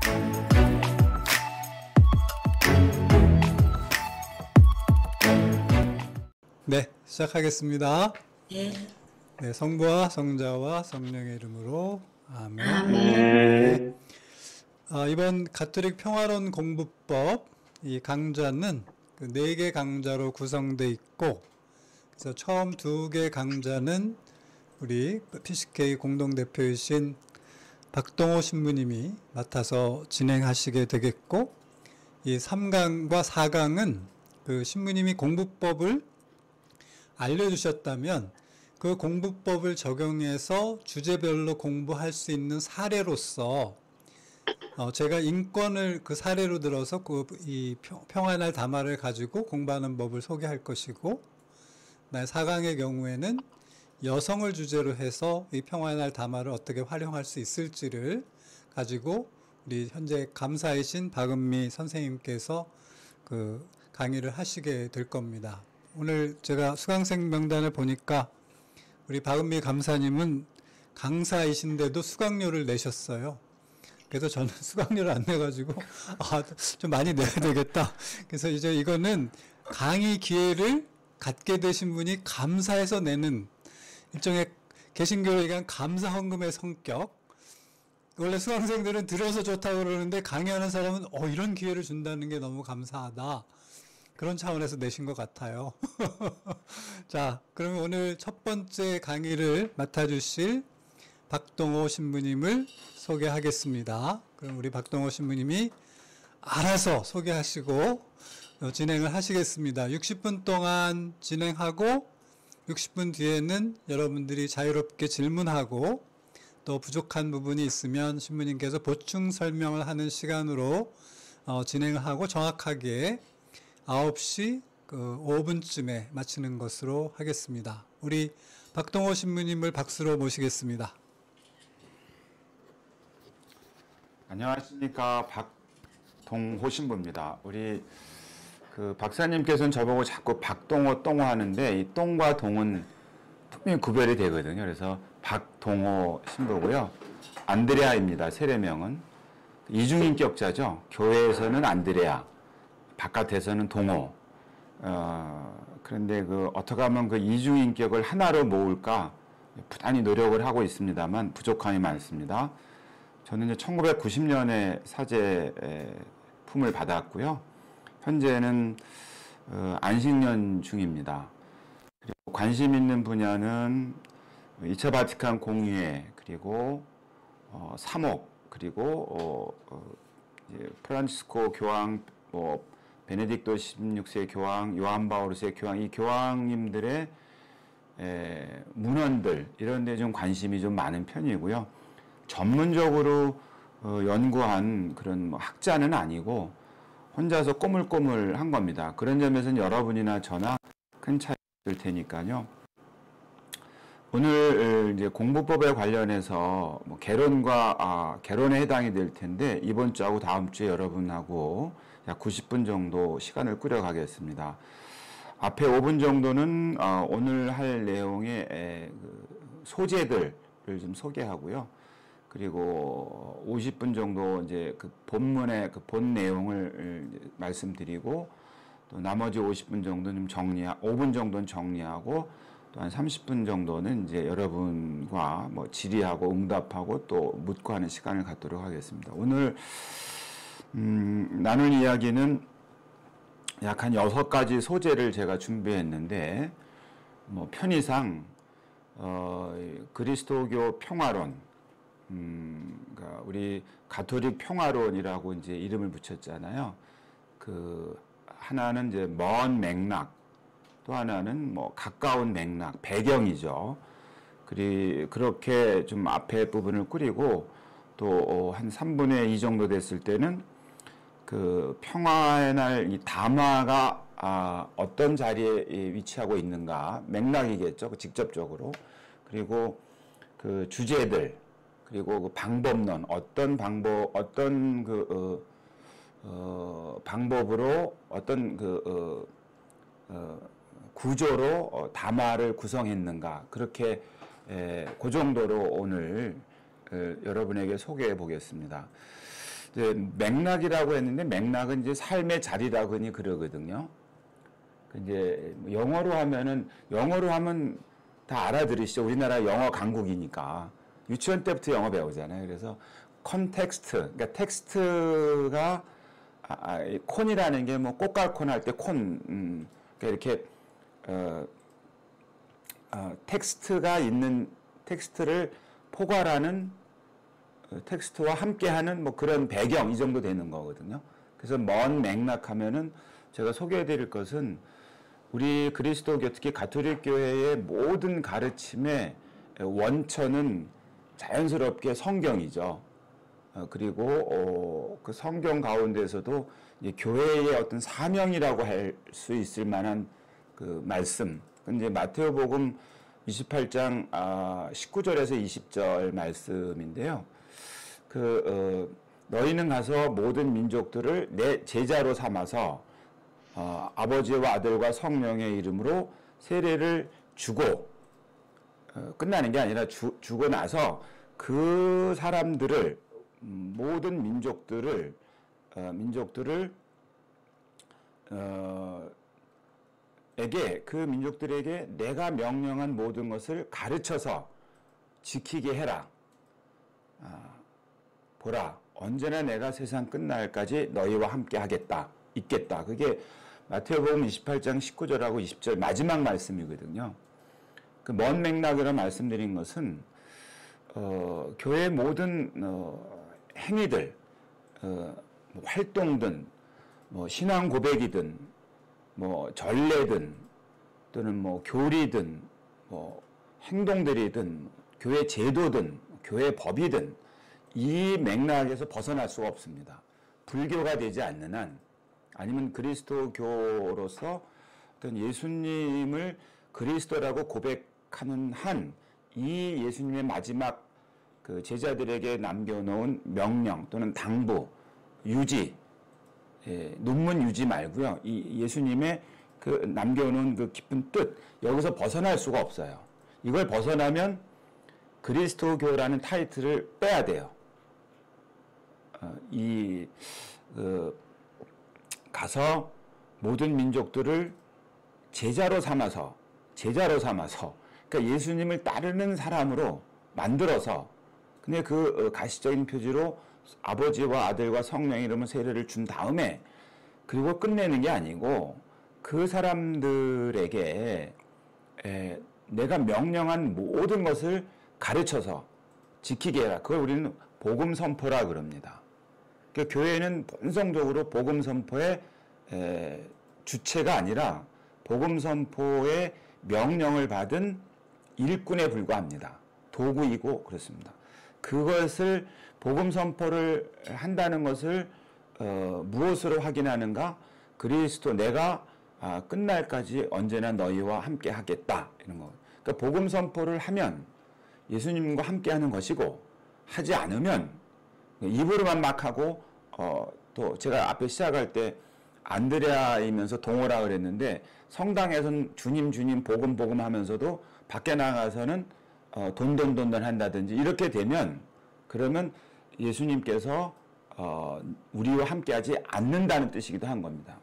네, 시작하겠습니다. 네. 네, 성부와 성자와 성령의 이름으로 아멘. 아멘. 이번 가톨릭 평화론 공부법 이 강좌는 그 4개 강좌로 구성되어 있고, 그래서 처음 2개 강좌는 우리 PCK 공동대표이신 박동호 신부님이 맡아서 진행하시게 되겠고, 이 3강과 4강은 그 신부님이 공부법을 알려주셨다면 그 공부법을 적용해서 주제별로 공부할 수 있는 사례로서 제가 인권을 그 사례로 들어서 이 평화의 담화를 가지고 공부하는 법을 소개할 것이고, 4강의 경우에는 여성을 주제로 해서 이 평화의 담화를 어떻게 활용할 수 있을지를 가지고 우리 현재 감사이신 박은미 선생님께서 그 강의를 하시게 될 겁니다. 오늘 제가 수강생 명단을 보니까 우리 박은미 감사님은 강사이신데도 수강료를 내셨어요. 그래서 저는 수강료를 안 내가지고 좀 많이 내야 되겠다. 그래서 이제 이거는 강의 기회를 갖게 되신 분이 감사해서 내는 일종의 개신교로 얘기한 감사 헌금의 성격. 원래 수강생들은 들어서 좋다고 그러는데 강의하는 사람은 이런 기회를 준다는 게 너무 감사하다. 그런 차원에서 내신 것 같아요. 자, 그러면 오늘 첫 번째 강의를 맡아주실 박동호 신부님을 소개하겠습니다. 그럼 우리 박동호 신부님이 알아서 소개하시고 진행을 하시겠습니다. 60분 동안 진행하고 60분 뒤에는 여러분들이 자유롭게 질문하고 또 부족한 부분이 있으면 신부님께서 보충 설명을 하는 시간으로 진행을 하고 정확하게 9시 5분쯤에 마치는 것으로 하겠습니다. 우리 박동호 신부님을 박수로 모시겠습니다. 안녕하십니까, 박동호 신부입니다. 우리 그 박사님께서는 저보고 자꾸 박동호 똥호 하는데 이 똥과 동은 분명히 구별이 되거든요. 그래서 박동호 신부고요. 안드레아입니다. 세례명은 이중인격자죠. 교회에서는 안드레아, 바깥에서는 동호. 그런데 어떻게 하면 그 이중인격을 하나로 모을까 부단히 노력을 하고 있습니다만 부족함이 많습니다. 저는 이제 1990년에 사제 품을 받았고요. 현재는 안식년 중입니다. 그리고 관심 있는 분야는 2차 바티칸 공의회, 그리고 사목, 그리고 이제 프란치스코 교황, 베네딕토 16세 교황, 요한 바오르스의 교황, 이 교황님들의 문헌들 이런 데 좀 관심이 좀 많은 편이고요. 전문적으로 연구한 그런 학자는 아니고 혼자서 꼬물꼬물한 겁니다. 그런 점에서는 여러분이나 저나 큰 차이가 있을 테니까요. 오늘 이제 공부법에 관련해서 개론에 해당이 될 텐데 이번 주하고 다음 주에 여러분하고 약 90분 정도 시간을 꾸려가겠습니다. 앞에 5분 정도는 오늘 할 내용의 소재들을 좀 소개하고요. 그리고 50분 정도 이제 그 본문의 본 내용을 말씀드리고, 또 나머지 50분 정도는 5분 정도는 정리하고, 또 한 30분 정도는 이제 여러분과 질의하고 응답하고 또 묻고 하는 시간을 갖도록 하겠습니다. 오늘 나눌 이야기는 약 한 6가지 소재를 제가 준비했는데, 편의상 그리스도교 평화론, 그러니까 우리 가톨릭 평화론이라고 이제 이름을 붙였잖아요. 하나는 이제 먼 맥락, 또 하나는 가까운 맥락, 배경이죠. 그렇게 좀 앞에 부분을 꾸리고, 또 한 3분의 2 정도 됐을 때는 그 평화의 날 이 담화가 어떤 자리에 위치하고 있는가, 맥락이겠죠, 직접적으로. 그리고 그 주제들, 그리고 그 방법론, 어떤 방법으로 어떤 구조로 담화를 구성했는가, 그렇게 그 정도로 오늘 여러분에게 소개해 보겠습니다. 이제 맥락이라고 했는데 맥락은 이제 삶의 자리라고 그러거든요. 이제 영어로 하면 다 알아들으시죠. 우리나라 영어 강국이니까 유치원 때부터 영어 배우잖아요. 그래서 컨텍스트, 그러니까 텍스트가 콘이라는 게 뭐 꽃갈콘 할 때 콘, 그러니까 이렇게 텍스트가 있는 텍스트를 포괄하는 텍스트와 함께하는 뭐 그런 배경 이 정도 되는 거거든요. 그래서 먼 맥락하면은 제가 소개해드릴 것은 우리 그리스도교 특히 가톨릭 교회의 모든 가르침의 원천은 자연스럽게 성경이죠. 그리고 그 성경 가운데서도 이제 교회의 어떤 사명이라고 할 수 있을 만한 그 말씀. 이제 마태오복음 28장 19절에서 20절 말씀인데요. 너희는 가서 모든 민족들을 내 제자로 삼아서 아버지와 아들과 성령의 이름으로 세례를 주고 끝나는 게 아니라 주고 나서 그 사람들을 모든 민족들을 그 민족들에게 내가 명령한 모든 것을 가르쳐서 지키게 해라. 보라, 언제나 내가 세상 끝날까지 너희와 함께 있겠다. 그게 마태복음 28장 19절하고 20절 마지막 말씀이거든요. 그 먼 맥락으로 말씀드린 것은 교회의 모든 행위들, 활동든 뭐 신앙 고백이든 뭐 전례든 또는 뭐 교리든 뭐 행동들이든 교회 제도든 교회 법이든 이 맥락에서 벗어날 수가 없습니다. 불교가 되지 않는 한 아니면 그리스도교로서 어떤 예수님을 그리스도라고 고백하는 한 이 예수님의 마지막 그 제자들에게 남겨놓은 명령 또는 당부, 유지, 논문 유지 말고요. 이 예수님의 그 남겨놓은 그 깊은 뜻 여기서 벗어날 수가 없어요. 이걸 벗어나면 그리스도교라는 타이틀을 빼야 돼요. 가서 모든 민족들을 제자로 삼아서 그러니까 예수님을 따르는 사람으로 만들어서 근데 그 가시적인 표지로 아버지와 아들과 성령의 이름으로 세례를 준 다음에 그리고 끝내는 게 아니고 그 사람들에게 내가 명령한 모든 것을 가르쳐서 지키게 해라. 그걸 우리는 복음 선포라 그럽니다. 그러니까 교회는 본성적으로 복음 선포의 주체가 아니라 복음 선포의 명령을 받은 일꾼에 불과합니다. 도구이고 그렇습니다. 그것을 복음 선포를 한다는 것을 무엇으로 확인하는가? 그리스도 내가 끝날까지 언제나 너희와 함께 하겠다 이런 거. 그러니까 복음 선포를 하면 예수님과 함께 하는 것이고 하지 않으면 입으로만 막 하고 또 제가 앞에 시작할 때 안드레아이면서 동호라 그랬는데 성당에서는 주님 복음 하면서도 밖에 나가서는 돈돈 한다든지 이렇게 되면 그러면 예수님께서 우리와 함께하지 않는다는 뜻이기도 한 겁니다.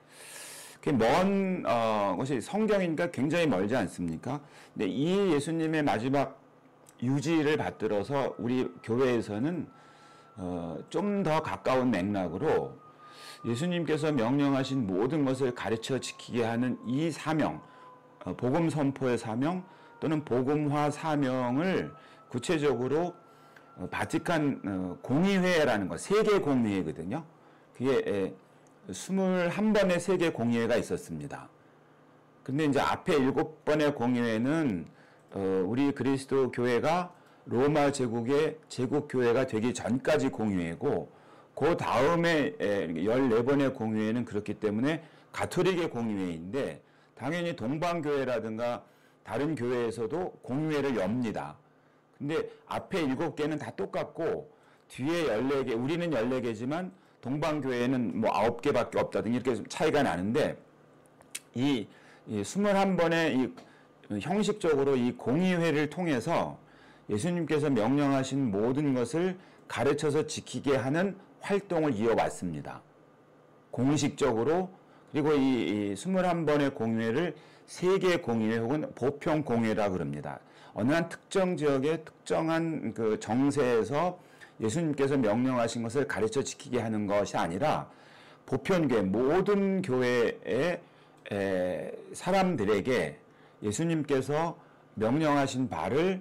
먼 것이 성경이니까 굉장히 멀지 않습니까? 근데 이 예수님의 마지막 유지를 받들어서 우리 교회에서는 좀 더 가까운 맥락으로 예수님께서 명령하신 모든 것을 가르쳐 지키게 하는 이 사명, 복음 선포의 사명 또는 복음화 사명을 구체적으로 바티칸 공의회라는 것, 세계 공의회거든요. 그게 21번의 세계 공의회가 있었습니다. 근데 이제 앞에 7번의 공의회는 우리 그리스도 교회가 로마 제국의 제국 교회가 되기 전까지 공의회고 그 다음에 14번의 공의회는 그렇기 때문에 가톨릭의 공의회인데 당연히 동방교회라든가 다른 교회에서도 공의회를 엽니다. 근데 앞에 7개는 다 똑같고 뒤에 14개, 우리는 14개지만 동방교회는 뭐 9개밖에 없다든지 이렇게 차이가 나는데 이 21번의 이 형식적으로 이 공의회를 통해서 예수님께서 명령하신 모든 것을 가르쳐서 지키게 하는 활동을 이어왔습니다. 공식적으로. 그리고 이 21번의 공회를 세계 공회 혹은 보편 공회라 그럽니다. 어느 한 특정 지역의 특정한 그 정세에서 예수님께서 명령하신 것을 가르쳐 지키게 하는 것이 아니라 보편교회, 모든 교회의 사람들에게 예수님께서 명령하신 바를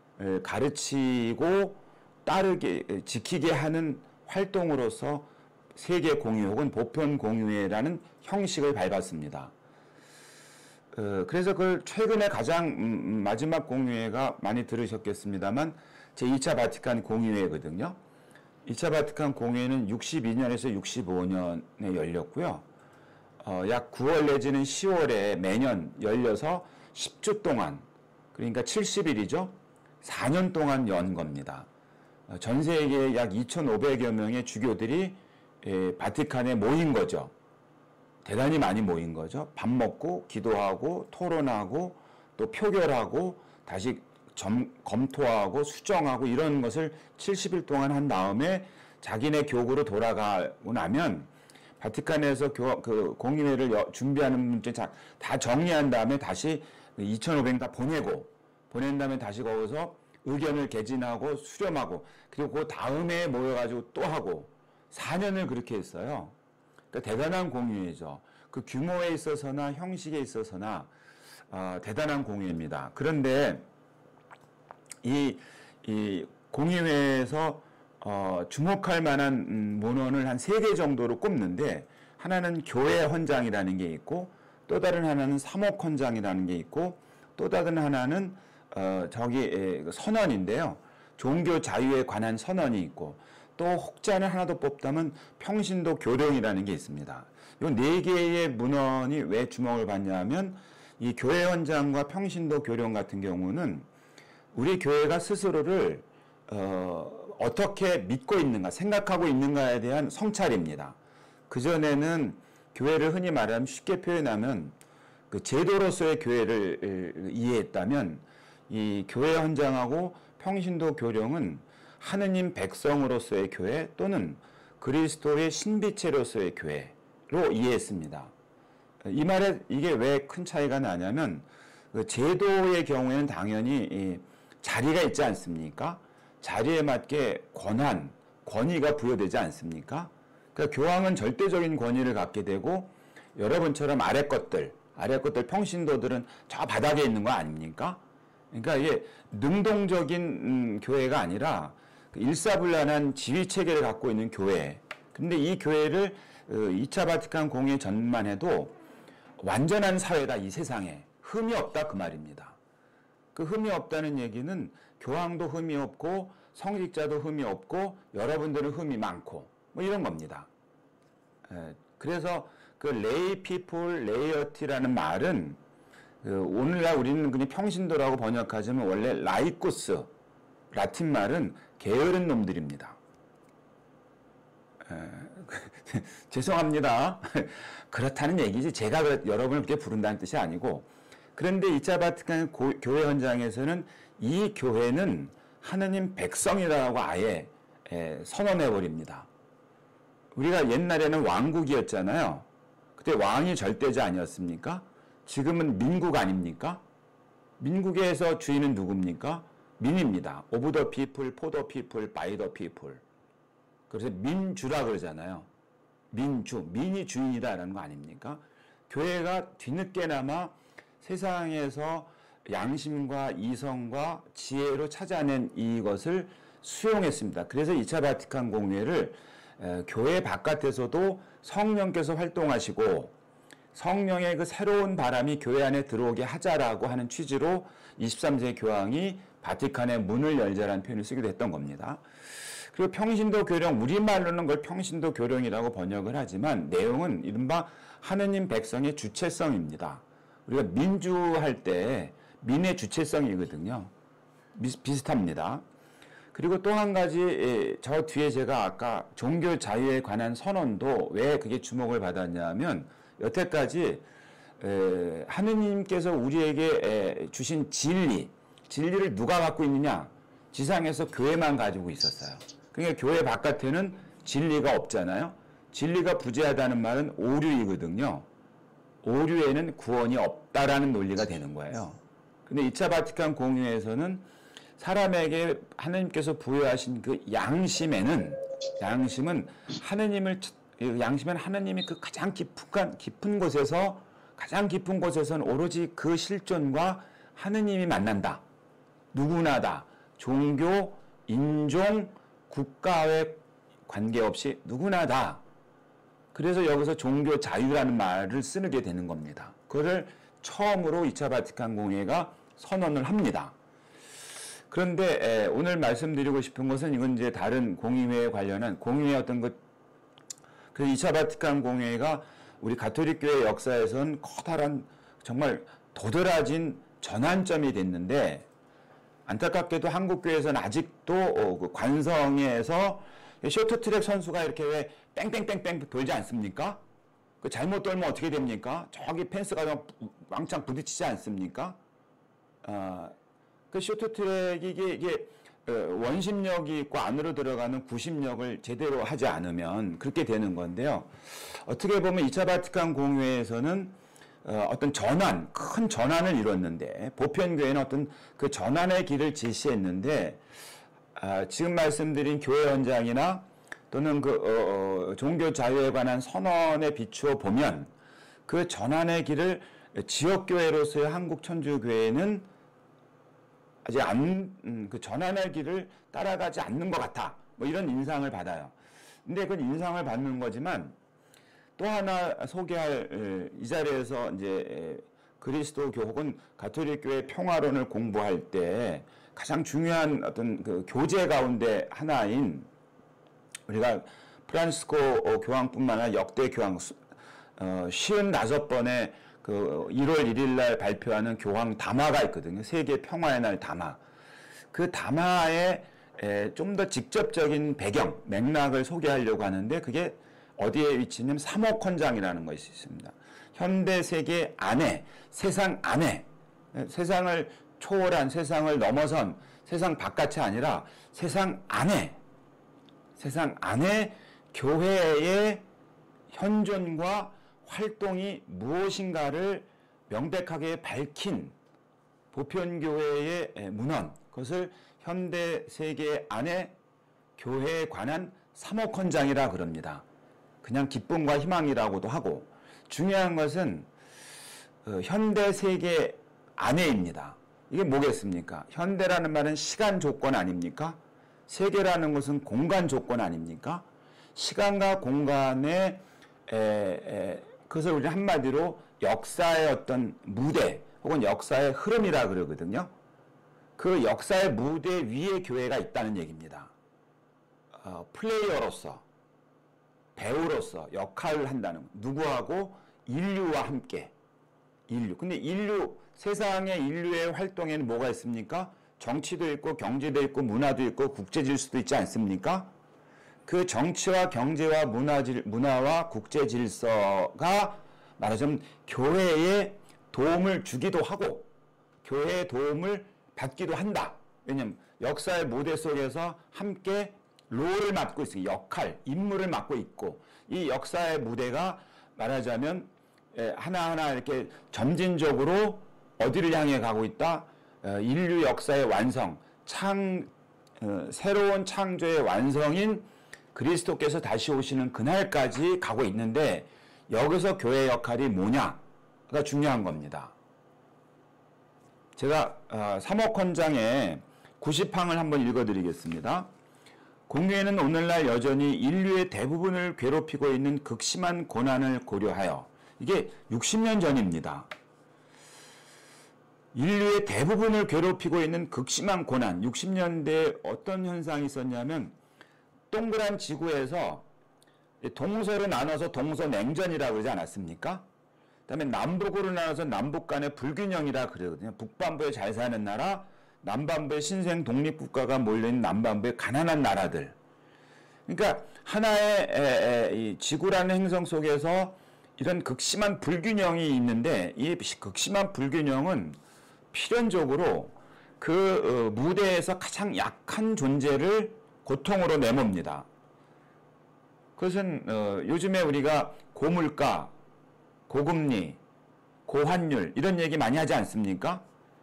가르치고 따르게, 지키게 하는 활동으로서 세계 공회 혹은 보편 공회라는 형식을 밟았습니다. 그래서 그 최근에 가장 마지막 공회가 많이 들으셨겠습니다만 제2차 바티칸 공회거든요. 2차 바티칸 공회는 62년에서 65년에 열렸고요. 약 9월 내지는 10월에 매년 열려서 10주 동안, 그러니까 70일이죠. 4년 동안 연 겁니다. 전 세계에 약 2,500여 명의 주교들이 바티칸에 모인 거죠. 대단히 많이 모인 거죠. 밥 먹고 기도하고 토론하고 또 표결하고 다시 검토하고 수정하고 이런 것을 70일 동안 한 다음에 자기네 교구로 돌아가고 나면 바티칸에서 그 공의회를 준비하는 문제 다 정리한 다음에 다시 2,500 다 보낸 다음에 다시 거기서 의견을 개진하고 수렴하고 그리고 그 다음에 모여가지고 또 하고 4년을 그렇게 했어요. 그러니까 대단한 공의회죠. 그 규모에 있어서나 형식에 있어서나 대단한 공의회입니다. 그런데 이 공의회에서 주목할 만한 문헌을 한 3개 정도로 꼽는데 하나는 교회 헌장이라는 게 있고 또 다른 하나는 사목 헌장이라는 게 있고 또 다른 하나는 선언인데요. 종교 자유에 관한 선언이 있고 또 혹자는 하나 더 뽑다면 평신도 교령이라는 게 있습니다. 이 4개의 문헌이 왜 주목을 받냐면 이 교회 헌장과 평신도 교령 같은 경우는 우리 교회가 스스로를 어떻게 믿고 있는가, 생각하고 있는가에 대한 성찰입니다. 그전에는 교회를 흔히 말하면 쉽게 표현하면 그 제도로서의 교회를 이해했다면 이 교회 헌장하고 평신도 교령은 하느님 백성으로서의 교회 또는 그리스도의 신비체로서의 교회로 이해했습니다. 이 말에 이게 왜 큰 차이가 나냐면 그 제도의 경우에는 당연히 자리가 있지 않습니까? 자리에 맞게 권위가 부여되지 않습니까? 그러니까 교황은 절대적인 권위를 갖게 되고 여러분처럼 아래 것들 평신도들은 저 바닥에 있는 거 아닙니까? 그러니까 이게 능동적인 교회가 아니라 일사불란한 지휘 체계를 갖고 있는 교회. 그런데 이 교회를 2차 바티칸 공회 전만 해도 완전한 사회다, 이 세상에. 흠이 없다, 그 말입니다. 그 흠이 없다는 얘기는 교황도 흠이 없고 성직자도 흠이 없고 여러분들은 흠이 많고 뭐 이런 겁니다. 그래서 그 레이 피플 레이어티라는 말은 오늘날 우리는 그냥 평신도라고 번역하지만 원래 라이쿠스 라틴 말은 게으른 놈들입니다. 죄송합니다. 그렇다는 얘기지 제가 여러분을 그렇게 부른다는 뜻이 아니고 그런데 2차 바티칸 교회 헌장에서는 이 교회는 하느님 백성이라고 아예 선언해버립니다. 우리가 옛날에는 왕국이었잖아요. 그때 왕이 절대자 아니었습니까? 지금은 민국 아닙니까? 민국에서 주인은 누굽니까? 민입니다. Of the people, for the people, by the people. 그래서 민주라 그러잖아요. 민이 주인이다라는 거 아닙니까? 교회가 뒤늦게나마 세상에서 양심과 이성과 지혜로 찾아낸 이것을 수용했습니다. 그래서 2차 바티칸 공회를 교회 바깥에서도 성령께서 활동하시고 성령의 그 새로운 바람이 교회 안에 들어오게 하자라고 하는 취지로 23세 교황이 바티칸의 문을 열자라는 표현을 쓰기도 했던 겁니다. 그리고 평신도 교령, 우리말로는 그걸 평신도 교령이라고 번역을 하지만 내용은 이른바 하느님 백성의 주체성입니다. 우리가 민주할 때 민의 주체성이거든요. 비슷합니다. 그리고 또 한 가지 저 뒤에 제가 아까 종교 자유에 관한 선언도 왜 그게 주목을 받았냐면 여태까지 하느님께서 우리에게 주신 진리를 누가 갖고 있느냐? 지상에서 교회만 가지고 있었어요. 그러니까 교회 바깥에는 진리가 없잖아요. 진리가 부재하다는 말은 오류이거든요. 오류에는 구원이 없다라는 논리가 되는 거예요. 근데 2차 바티칸 공의회에서는 사람에게 하느님께서 부여하신 그 양심은 하느님이 그 가장 깊은 곳에서는 오로지 그 실존과 하느님이 만난다. 누구나 다. 종교, 인종, 국가에 관계없이 누구나 다. 그래서 여기서 종교 자유라는 말을 쓰게 되는 겁니다. 그거를 처음으로 2차 바티칸 공의회가 선언을 합니다. 그런데 오늘 말씀드리고 싶은 것은 이건 이제 다른 공의회에 관련한 공의회 어떤 그 2차 바티칸 공의회가 우리 가톨릭 교회 역사에선 커다란 정말 도드라진 전환점이 됐는데 안타깝게도 한국 교회에서는 아직도 그 관성에서 쇼트트랙 선수가 이렇게 왜 뺑뺑뺑뺑 돌지 않습니까? 그 잘못 돌면 어떻게 됩니까? 저기 펜스가 왕창 부딪히지 않습니까? 그 쇼트트랙이 이게 원심력이 있고 안으로 들어가는 구심력을 제대로 하지 않으면 그렇게 되는 건데요. 어떻게 보면 2차 바티칸 공의회에서는 어떤 큰 전환을 이뤘는데 보편교회는 어떤 그 전환의 길을 제시했는데 지금 말씀드린 교회 현장이나 또는 종교 자유에 관한 선언에 비추어 보면 그 전환의 길을 지역교회로서의 한국천주교회는 아직 그 전환의 길을 따라가지 않는 것 같아. 뭐 이런 인상을 받아요. 근데 그 인상을 받는 거지만 또 하나 소개할 이 자리에서 이제 그리스도교 혹은 가톨릭교회 평화론을 공부할 때 가장 중요한 어떤 그 교재 가운데 하나인 우리가 프란시스코 교황뿐만 아니라 역대 교황 55번의 그 1월 1일 날 발표하는 교황 담화가 있거든요. 세계 평화의 날 담화. 그 담화의 좀 더 직접적인 배경, 맥락을 소개하려고 하는데 그게 어디에 위치냐면 삼호헌장이라는 것이 있습니다. 현대 세계 안에, 세상 안에, 세상을 초월한, 세상을 넘어선, 세상 바깥이 아니라 세상 안에 교회의 현존과 활동이 무엇인가를 명백하게 밝힌 보편교회의 문헌, 그것을 현대 세계 안에 교회에 관한 삼호헌장이라 그럽니다. 그냥 기쁨과 희망이라고도 하고 중요한 것은 현대 세계 안에입니다. 이게 뭐겠습니까? 현대라는 말은 시간 조건 아닙니까? 세계라는 것은 공간 조건 아닙니까? 시간과 공간의 그것을 우리 한마디로 역사의 어떤 무대 혹은 역사의 흐름이라 그러거든요. 그 역사의 무대 위에 교회가 있다는 얘기입니다. 플레이어로서, 배우로서 역할을 한다는 것. 누구하고? 인류와 함께. 근데 세상의 인류의 활동에는 뭐가 있습니까? 정치도 있고 경제도 있고 문화도 있고 국제 질서도 있지 않습니까? 그 정치와 경제와 문화와 국제 질서가 말하자면 교회에 도움을 주기도 하고 교회의 도움을 받기도 한다. 왜냐하면 역사의 무대 속에서 함께 롤을 맡고 있어요. 임무를 맡고 있고 이 역사의 무대가 말하자면 하나하나 이렇게 점진적으로 어디를 향해 가고 있다? 인류 역사의 완성, 새로운 창조의 완성인 그리스도께서 다시 오시는 그날까지 가고 있는데 여기서 교회 역할이 뭐냐가 중요한 겁니다. 제가 삼호헌장의 90항을 한번 읽어드리겠습니다. 공의회는 오늘날 여전히 인류의 대부분을 괴롭히고 있는 극심한 고난을 고려하여 이게 60년 전입니다. 인류의 대부분을 괴롭히고 있는 극심한 고난, 60년대에 어떤 현상이 있었냐면 동그란 지구에서 동서로 나눠서 동서냉전이라고 그러지 않았습니까? 그 다음에 남북으로 나눠서 남북 간의 불균형이라 그러거든요. 북반부에 잘 사는 나라, 남반부에 신생 독립국가가 몰려있는 남반부의 가난한 나라들. 그러니까 하나의 이 지구라는 행성 속에서 이런 극심한 불균형이 있는데 이 극심한 불균형은 필연적으로 그 무대에서 가장 약한 존재를 고통으로 내멉니다. 그것은 요즘에 우리가 고물가, 고금리, 고환율 이런 얘기 많이 하지 않습니까?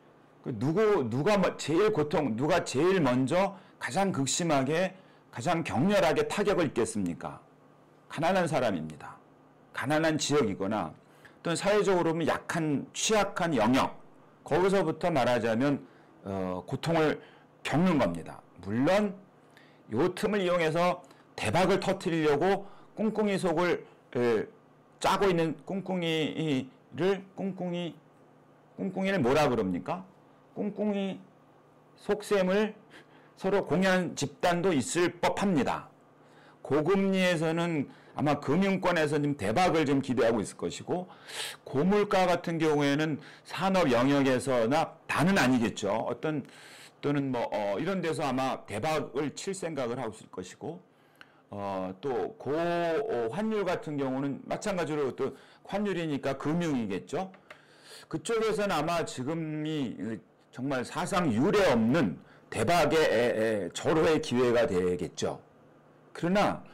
누가 제일 먼저 가장 극심하게 가장 격렬하게 타격을 입겠습니까? 가난한 사람입니다. 가난한 지역이거나 또는 사회적으로 보면 취약한 영역, 거기서부터 말하자면 고통을 겪는 겁니다. 물론 요 틈을 이용해서 대박을 터뜨리려고 꿍꿍이 속을 짜고 있는 꿍꿍이를 뭐라 그럽니까? 꿍꿍이 속셈을 서로 공유한 집단도 있을 법합니다. 고금리에서는 아마 금융권에서 좀 대박을 좀 기대하고 있을 것이고, 고물가 같은 경우에는 산업 영역에서나 다는 아니겠죠. 또는 이런 데서 아마 대박을 칠 생각을 하고 있을 것이고, 또 고환율 같은 경우는 마찬가지로 또 환율이니까 금융이겠죠. 그쪽에서는 아마 지금이 정말 사상 유례 없는 대박의 절호의 기회가 되겠죠. 그러나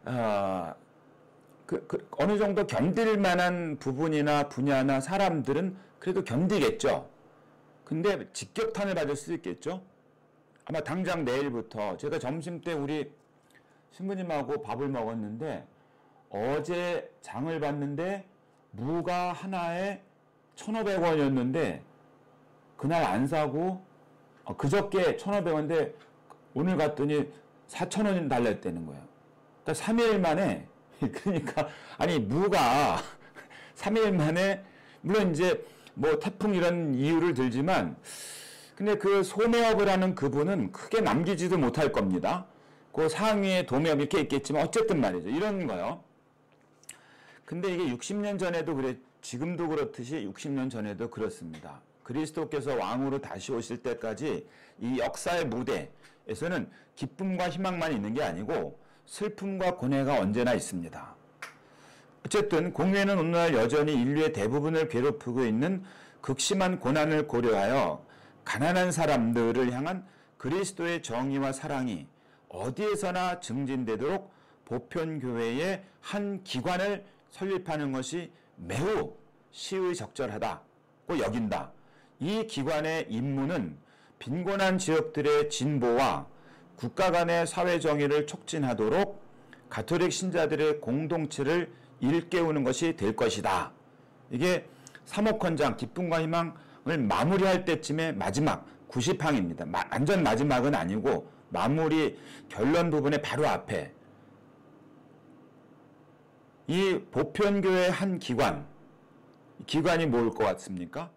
어느 정도 견딜 만한 부분이나 분야나 사람들은 그래도 견디겠죠. 근데 직격탄을 받을 수 있겠죠. 아마 당장 내일부터 제가 점심 때 우리 신부님하고 밥을 먹었는데 어제 장을 봤는데 무가 하나에 1,500원이었는데 그날 안 사고 그저께 1,500원인데 오늘 갔더니 4,000원이 달렸다는 거예요. 그러니까 3일 만에 그러니까 아니 무가 3일 만에 물론 이제 뭐 태풍 이런 이유를 들지만 근데 그 소매업을 하는 그분은 크게 남기지도 못할 겁니다. 그 상위에 도매업 이렇게 있겠지만 어쨌든 말이죠. 이런 거요. 근데 이게 60년 전에도 지금도 그렇듯이 60년 전에도 그렇습니다. 그리스도께서 왕으로 다시 오실 때까지 이 역사의 무대에서는 기쁨과 희망만 있는 게 아니고 슬픔과 고뇌가 언제나 있습니다. 어쨌든 공회는 오늘날 여전히 인류의 대부분을 괴롭히고 있는 극심한 고난을 고려하여 가난한 사람들을 향한 그리스도의 정의와 사랑이 어디에서나 증진되도록 보편교회의 한 기관을 설립하는 것이 매우 시의적절하다고 여긴다. 이 기관의 임무는 빈곤한 지역들의 진보와 국가 간의 사회정의를 촉진하도록 가톨릭 신자들의 공동체를 일깨우는 것이 될 것이다. 이게 사목헌장 기쁨과 희망을 마무리할 때쯤에 마지막 90항입니다. 완전 마지막은 아니고 마무리 결론 부분의 바로 앞에 이 보편교회의 한 기관이 뭘 것 같습니까?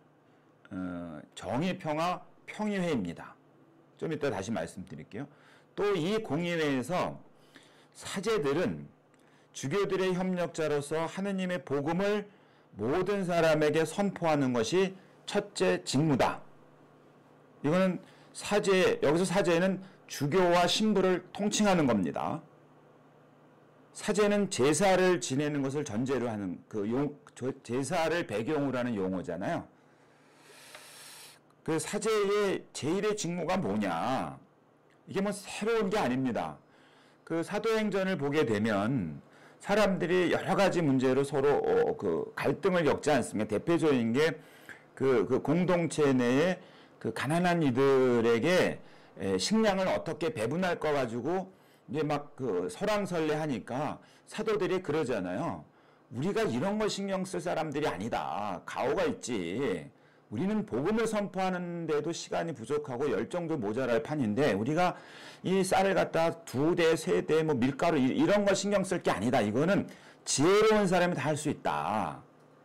정의평화 평의회입니다. 좀 이따 다시 말씀드릴게요. 또 이 공의회에서 사제들은 주교들의 협력자로서 하느님의 복음을 모든 사람에게 선포하는 것이 첫째 직무다. 이거는 여기서 사제는 주교와 신부를 통칭하는 겁니다. 사제는 제사를 지내는 것을 전제로 하는 제사를 배경으로 하는 용어잖아요. 그 사제의 제1의 직무가 뭐냐? 이게 뭐 새로운 게 아닙니다. 그 사도행전을 보게 되면 사람들이 여러 가지 문제로 서로 그 갈등을 겪지 않습니까? 대표적인 게 그 공동체 내에 그 가난한 이들에게 식량을 어떻게 배분할 거 가지고 이제 막 그 설왕설래 하니까 사도들이 그러잖아요. 우리가 이런 걸 신경 쓸 사람들이 아니다. 가오가 있지. 우리는 복음을 선포하는데도 시간이 부족하고 열정도 모자랄 판인데 우리가 이 쌀을 갖다 2대, 3대, 뭐 밀가루 이런 걸 신경 쓸 게 아니다. 이거는 지혜로운 사람이 다 할 수 있다.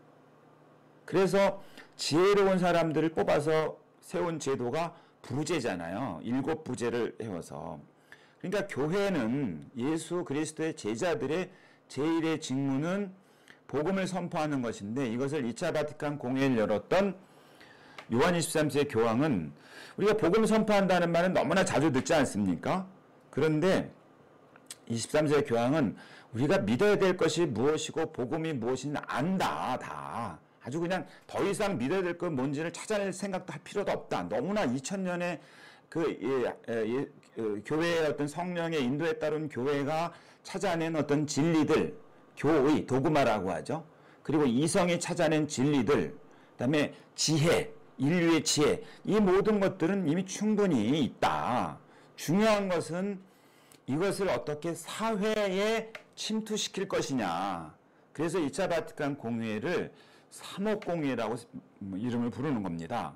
그래서 지혜로운 사람들을 뽑아서 세운 제도가 부제잖아요. 7부제를 해워서. 그러니까 교회는 예수 그리스도의 제자들의 제1의 직무는 복음을 선포하는 것인데 이것을 2차 바티칸 공회를 열었던 요한 23세 교황은 우리가 복음 선포한다는 말은 너무나 자주 듣지 않습니까? 그런데 23세 교황은 우리가 믿어야 될 것이 무엇이고 복음이 무엇인지 안다. 다. 아주 그냥 더 이상 믿어야 될 건 뭔지를 찾아낼 생각도 할 필요도 없다. 너무나 2000년에 교회의 어떤 성령의 인도에 따른 교회가 찾아낸 어떤 진리들, 교의, 도그마라고 하죠. 그리고 이성이 찾아낸 진리들, 그다음에 지혜, 인류의 지혜, 이 모든 것들은 이미 충분히 있다. 중요한 것은 이것을 어떻게 사회에 침투시킬 것이냐. 그래서 2차 바티칸 공회를 삼옥공회라고 이름을 부르는 겁니다.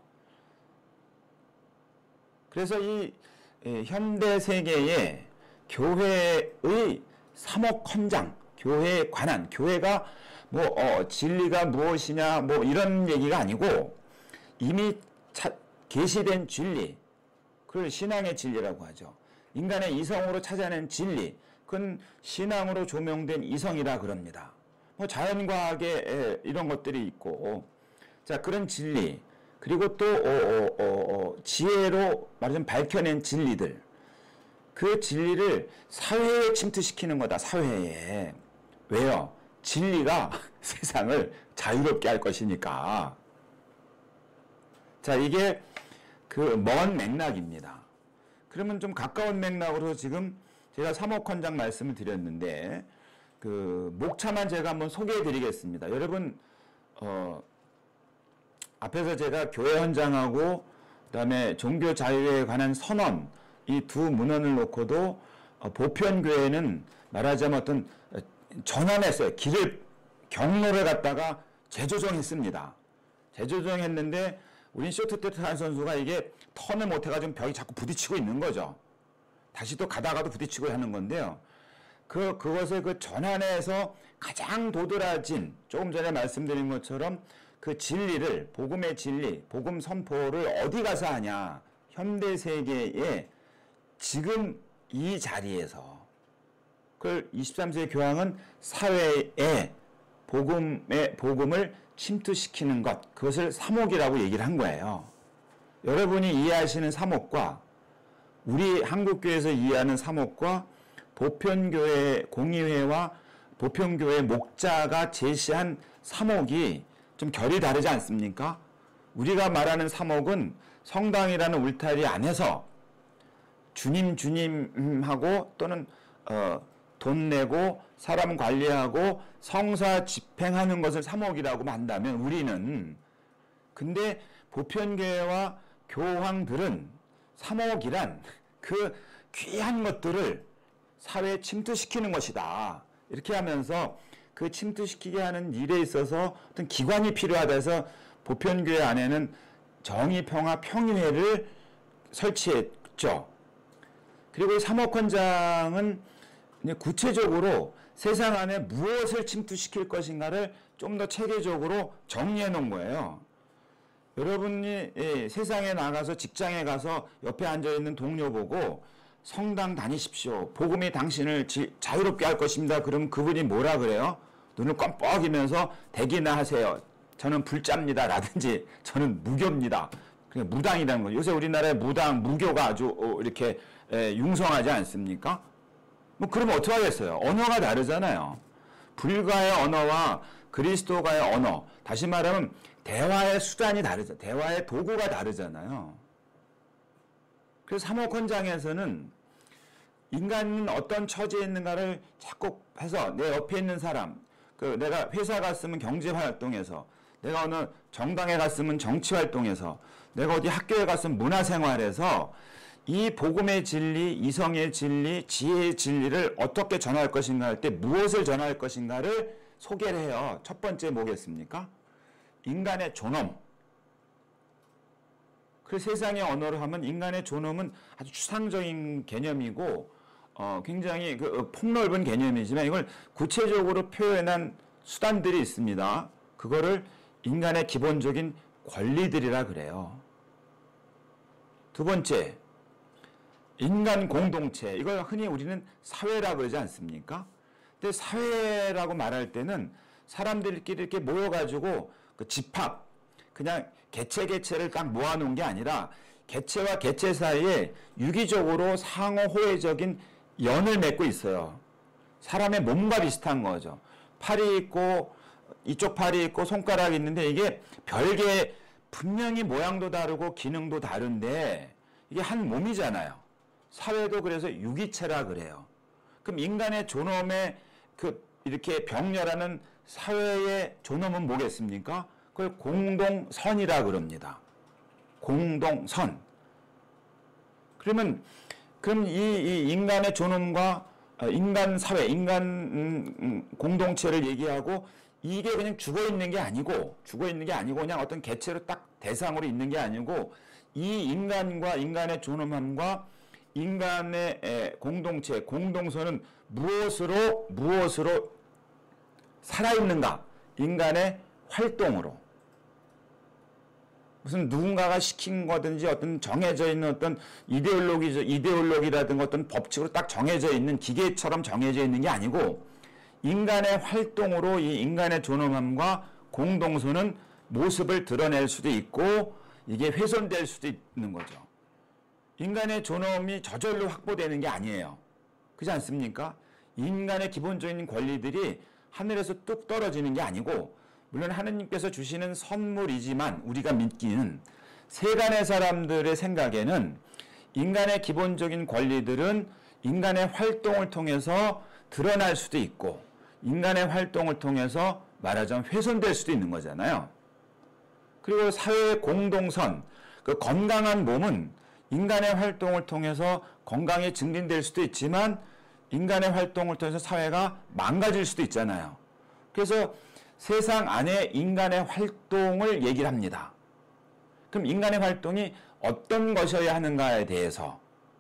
그래서 이 현대 세계의 교회의 삼옥헌장, 교회에 관한, 교회가 진리가 무엇이냐 이런 얘기가 아니고 이미 계시된 진리, 그걸 신앙의 진리라고 하죠. 인간의 이성으로 찾아낸 진리, 그건 신앙으로 조명된 이성이라 그럽니다. 자연과학에 이런 것들이 있고, 자, 그런 진리, 그리고 또 지혜로 말하자면 밝혀낸 진리들, 그 진리를 사회에 침투시키는 거다. 사회에. 왜요? 진리가 세상을 자유롭게 할 것이니까. 자, 이게 그 먼 맥락입니다. 그러면 좀 가까운 맥락으로 지금 제가 삼옥헌장 말씀을 드렸는데, 그 목차만 제가 한번 소개해 드리겠습니다. 여러분, 앞에서 제가 교회 헌장하고 그다음에 종교 자유에 관한 선언, 이 두 문헌을 놓고도 보편교회는 말하자면 어떤 전환했어요. 경로를 갖다가 재조정했습니다. 재조정했는데 우린 쇼트트랙 선수가 이게 턴을 못해가지고 벽이 자꾸 부딪히고 있는 거죠. 다시 또 가다가도 부딪히고 하는 건데요. 그것을 그 전환해서 가장 도드라진, 조금 전에 말씀드린 것처럼 그 진리를, 복음의 진리, 복음 선포를 어디 가서 하냐. 현대 세계에 지금 이 자리에서, 그걸 23세 교황은 사회에 복음을 침투시키는 것, 그것을 삼옥이라고 얘기를 한 거예요. 여러분이 이해하시는 삼옥과 우리 한국교회에서 이해하는 삼옥과 보편교회 공의회와 보편교회 목자가 제시한 삼옥이 좀 결이 다르지 않습니까? 우리가 말하는 삼옥은 성당이라는 울타리 안에서 주님하고 또는 돈 내고 사람 관리하고 성사 집행하는 것을 삼옥이라고 한다면 우리는, 근데 보편교회와 교황들은 삼옥이란 그 귀한 것들을 사회에 침투시키는 것이다. 이렇게 하면서 그 침투시키게 하는 일에 있어서 어떤 기관이 필요하다 해서 보편교회 안에는 정의, 평화, 평의회를 설치했죠. 그리고 삼옥헌장은 구체적으로 세상 안에 무엇을 침투시킬 것인가를 좀 더 체계적으로 정리해 놓은 거예요. 여러분이 세상에 나가서 직장에 가서 옆에 앉아있는 동료 보고 성당 다니십시오. 복음이 당신을 자유롭게 할 것입니다. 그럼 그분이 뭐라 그래요? 눈을 껌뻑이면서 대기나 하세요. 저는 불자입니다. 라든지 저는 무교입니다. 그러니까 무당이라는 거예요. 요새 우리나라의 무당, 무교가 아주 이렇게 융성하지 않습니까? 뭐 그러면 어떻게 하겠어요? 언어가 다르잖아요. 불가의 언어와 그리스도가의 언어, 다시 말하면 대화의 수단이 다르죠. 대화의 도구가 다르잖아요. 그래서 삼옥헌장에서는 인간은 어떤 처지에 있는가를 자꾸 해서 내 옆에 있는 사람, 내가 회사 갔으면 경제활동에서, 내가 어느 정당에 갔으면 정치활동에서, 내가 어디 학교에 갔으면 문화생활에서 이 복음의 진리, 이성의 진리, 지혜의 진리를 어떻게 전할 것인가 할 때 무엇을 전할 것인가를 소개를 해요. 첫 번째 뭐겠습니까? 인간의 존엄. 그 세상의 언어로 하면 인간의 존엄은 아주 추상적인 개념이고 굉장히 폭넓은 개념이지만 이걸 구체적으로 표현한 수단들이 있습니다. 그거를 인간의 기본적인 권리들이라 그래요. 두 번째, 인간 공동체. 이걸 흔히 우리는 사회라고 그러지 않습니까? 근데 사회라고 말할 때는 사람들끼리 이렇게 모여가지고 그 집합, 그냥 개체를 딱 모아놓은 게 아니라 개체와 개체 사이에 유기적으로 상호 호혜적인 연을 맺고 있어요. 사람의 몸과 비슷한 거죠. 팔이 있고 이쪽 팔이 있고 손가락이 있는데 이게 별개, 분명히 모양도 다르고 기능도 다른데 이게 한 몸이잖아요. 사회도 그래서 유기체라 그래요. 그럼 인간의 존엄의 이렇게 병렬하는 사회의 존엄은 뭐겠습니까? 그걸 공동선이라 그럽니다. 공동선. 그럼 이 인간의 존엄과 인간 사회, 인간 공동체를 얘기하고 이게 그냥 죽어 있는 게 아니고 그냥 어떤 개체로 딱 대상으로 있는 게 아니고 이 인간과 인간의 존엄함과 인간의 공동체, 공동선은 무엇으로 살아있는가? 인간의 활동으로. 무슨 누군가가 시킨 거든지 어떤 정해져 있는 어떤 이데올로기라든가 어떤 법칙으로 딱 정해져 있는 기계처럼 정해져 있는 게 아니고 인간의 활동으로 이 인간의 존엄함과 공동선은 모습을 드러낼 수도 있고 이게 훼손될 수도 있는 거죠. 인간의 존엄이 저절로 확보되는 게 아니에요. 그렇지 않습니까? 인간의 기본적인 권리들이 하늘에서 뚝 떨어지는 게 아니고 물론 하느님께서 주시는 선물이지만 우리가 믿기는 세간의 사람들의 생각에는 인간의 기본적인 권리들은 인간의 활동을 통해서 드러날 수도 있고 인간의 활동을 통해서 말하자면 훼손될 수도 있는 거잖아요. 그리고 사회의 공동선, 그 건강한 몸은 인간의 활동을 통해서 건강이 증진될 수도 있지만 인간의 활동을 통해서 사회가 망가질 수도 있잖아요. 그래서 세상 안에 인간의 활동을 얘기를 합니다. 그럼 인간의 활동이 어떤 것이어야 하는가에 대해서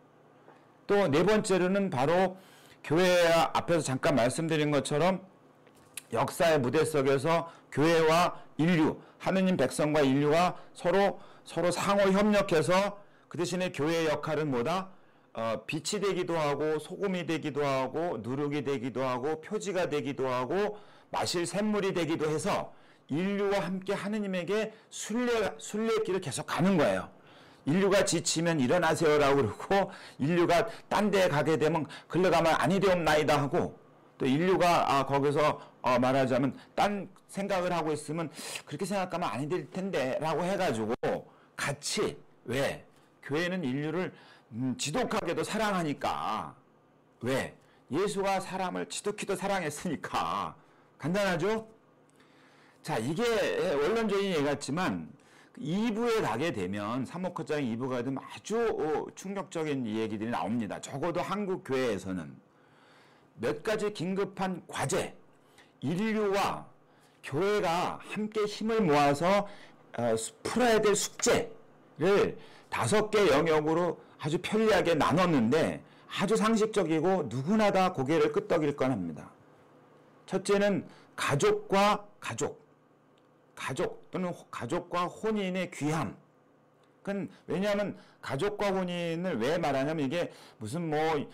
또 네 번째로는 바로 교회 앞에서 잠깐 말씀드린 것처럼 역사의 무대 속에서 교회와 인류, 하느님 백성과 인류가 서로 상호 협력해서 그 대신에 교회의 역할은 뭐다? 빛이 되기도 하고 소금이 되기도 하고 누룩이 되기도 하고 표지가 되기도 하고 마실 샘물이 되기도 해서 인류와 함께 하느님에게 순례길을 계속 가는 거예요. 인류가 지치면 일어나세요라고 그러고 인류가 딴 데 가게 되면 글러가면 아니되옵나이다 하고 또 인류가 거기서 말하자면 딴 생각을 하고 있으면 그렇게 생각하면 아니 될 텐데 라고 해가지고 같이 왜? 교회는 인류를 지독하게도 사랑하니까 왜? 예수가 사람을 지독히도 사랑했으니까 간단하죠? 자, 이게 원론적인 얘기 같지만 2부에 가게 되면 사목허장 2부가 되면 아주 충격적인 얘기들이 나옵니다. 적어도 한국 교회에서는 몇 가지 긴급한 과제, 인류와 교회가 함께 힘을 모아서 풀어야 될 숙제를 5개 영역으로 아주 편리하게 나눴는데 아주 상식적이고 누구나 다 고개를 끄덕일 뻔합니다. 첫째는 가족과 가족 또는 가족과 혼인의 귀함. 왜냐하면 가족과 혼인을 왜 말하냐면 이게 무슨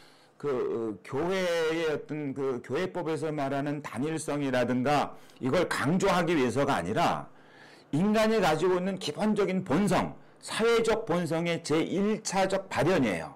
교회의 어떤 그 교회법에서 말하는 단일성이라든가 이걸 강조하기 위해서가 아니라 인간이 가지고 있는 기본적인 본성, 사회적 본성의 제1차적 발현이에요.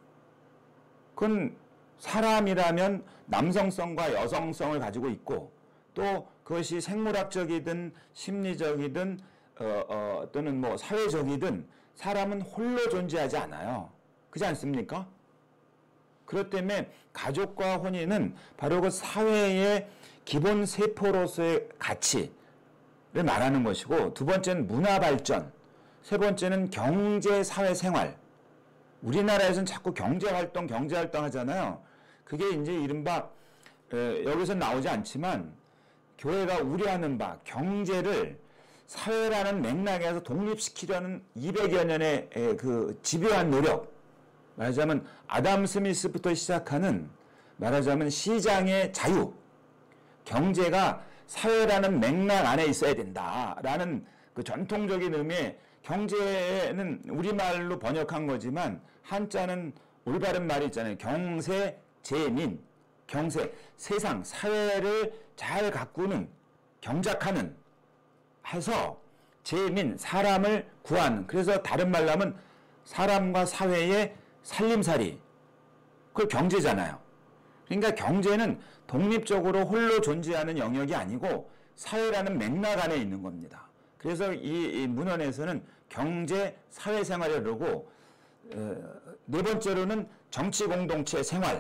그건 사람이라면 남성성과 여성성을 가지고 있고 또 그것이 생물학적이든 심리적이든 또는 사회적이든 사람은 홀로 존재하지 않아요. 그렇지 않습니까? 그렇기 때문에 가족과 혼인은 바로 그 사회의 기본 세포로서의 가치를 말하는 것이고 두 번째는 문화 발전, 세 번째는 경제 사회 생활. 우리나라에서는 자꾸 경제활동 하잖아요. 그게 이제 이른바 여기서 나오지 않지만 교회가 우려하는 바 경제를 사회라는 맥락에서 독립시키려는 200여 년의 그 집요한 노력, 말하자면 아담 스미스부터 시작하는 말하자면 시장의 자유, 경제가 사회라는 맥락 안에 있어야 된다라는 그 전통적인 의미의 경제는 우리말로 번역한 거지만 한자는 올바른 말이 있잖아요. 경세, 재민, 경세, 세상, 사회를 잘 가꾸는, 경작하는 해서 재민, 사람을 구하는. 그래서 다른 말로 하면 사람과 사회의 살림살이. 그걸 경제잖아요. 그러니까 경제는 독립적으로 홀로 존재하는 영역이 아니고 사회라는 맥락 안에 있는 겁니다. 그래서 이 문헌에서는 경제, 사회생활을 그러고 네 번째로는 정치 공동체 생활.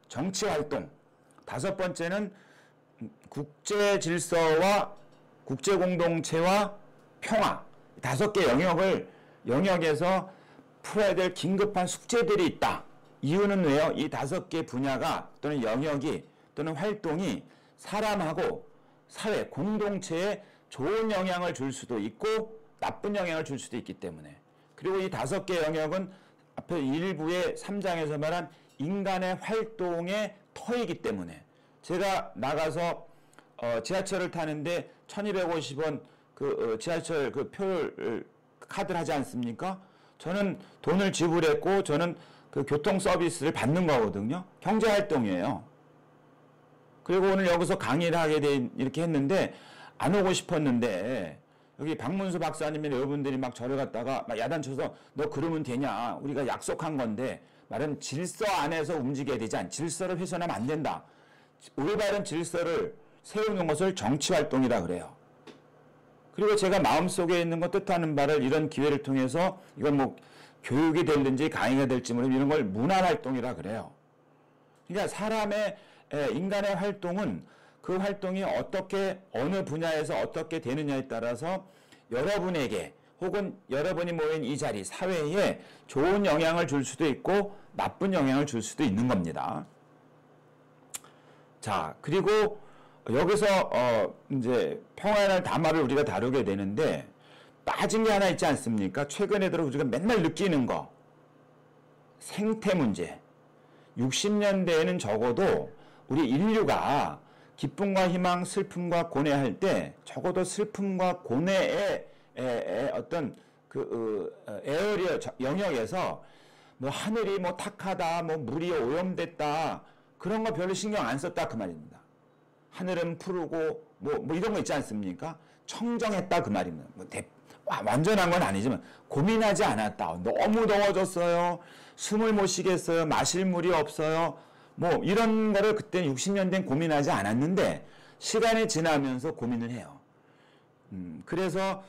정치 활동. 다섯 번째는 국제 질서와 국제 공동체와 평화. 다섯 개 영역에서 풀어야 될 긴급한 숙제들이 있다. 이유는 왜요? 이 다섯 개 분야가 또는 영역이 또는 활동이 사람하고 사회, 공동체에 좋은 영향을 줄 수도 있고 나쁜 영향을 줄 수도 있기 때문에. 그리고 이 다섯 개 영역은 앞에 일부의 3장에서 말한 인간의 활동의 터이기 때문에 제가 나가서 지하철을 타는데 1250원 지하철 표를 카드를 하지 않습니까? 저는 돈을 지불했고 저는 그 교통 서비스를 받는 거거든요. 경제 활동이에요. 그리고 오늘 여기서 강의를 하게 돼 이렇게 했는데 안 오고 싶었는데 여기 박문수 박사님이 여러분들이 막 저를 갖다가 막 야단쳐서 너 그러면 되냐? 우리가 약속한 건데 말은 질서 안에서 움직여야 되지 않. 질서를 훼손하면 안 된다. 올바른 질서를 세우는 것을 정치활동이라 그래요. 그리고 제가 마음속에 있는 것 뜻하는 바를 이런 기회를 통해서 이건 뭐 교육이 될는지 강의가 될지 모르는 이런 걸 문화활동이라 그래요. 그러니까 인간의 활동은 그 활동이 어떻게 어느 분야에서 어떻게 되느냐에 따라서 여러분에게 혹은 여러분이 모인 이 자리 사회에 좋은 영향을 줄 수도 있고 나쁜 영향을 줄 수도 있는 겁니다. 자, 그리고 여기서 이제 평화의 날 담화를 우리가 다루게 되는데 빠진 게 하나 있지 않습니까? 최근에 들어 우리가 맨날 느끼는 거. 생태 문제. 60년대에는 적어도 우리 인류가 기쁨과 희망, 슬픔과 고뇌할 때 적어도 슬픔과 고뇌의 어떤 에어리어 영역에서 뭐 하늘이 뭐 탁하다, 뭐 물이 오염됐다 그런 거 별로 신경 안 썼다 그 말입니다. 하늘은 푸르고 뭐 이런 거 있지 않습니까? 청정했다 그 말입니다. 뭐 완전한 건 아니지만 고민하지 않았다. 너무 더워졌어요. 숨을 못 쉬겠어요. 마실 물이 없어요. 뭐 이런 거를 그때 60년대는 고민하지 않았는데 시간이 지나면서 고민을 해요. 그래서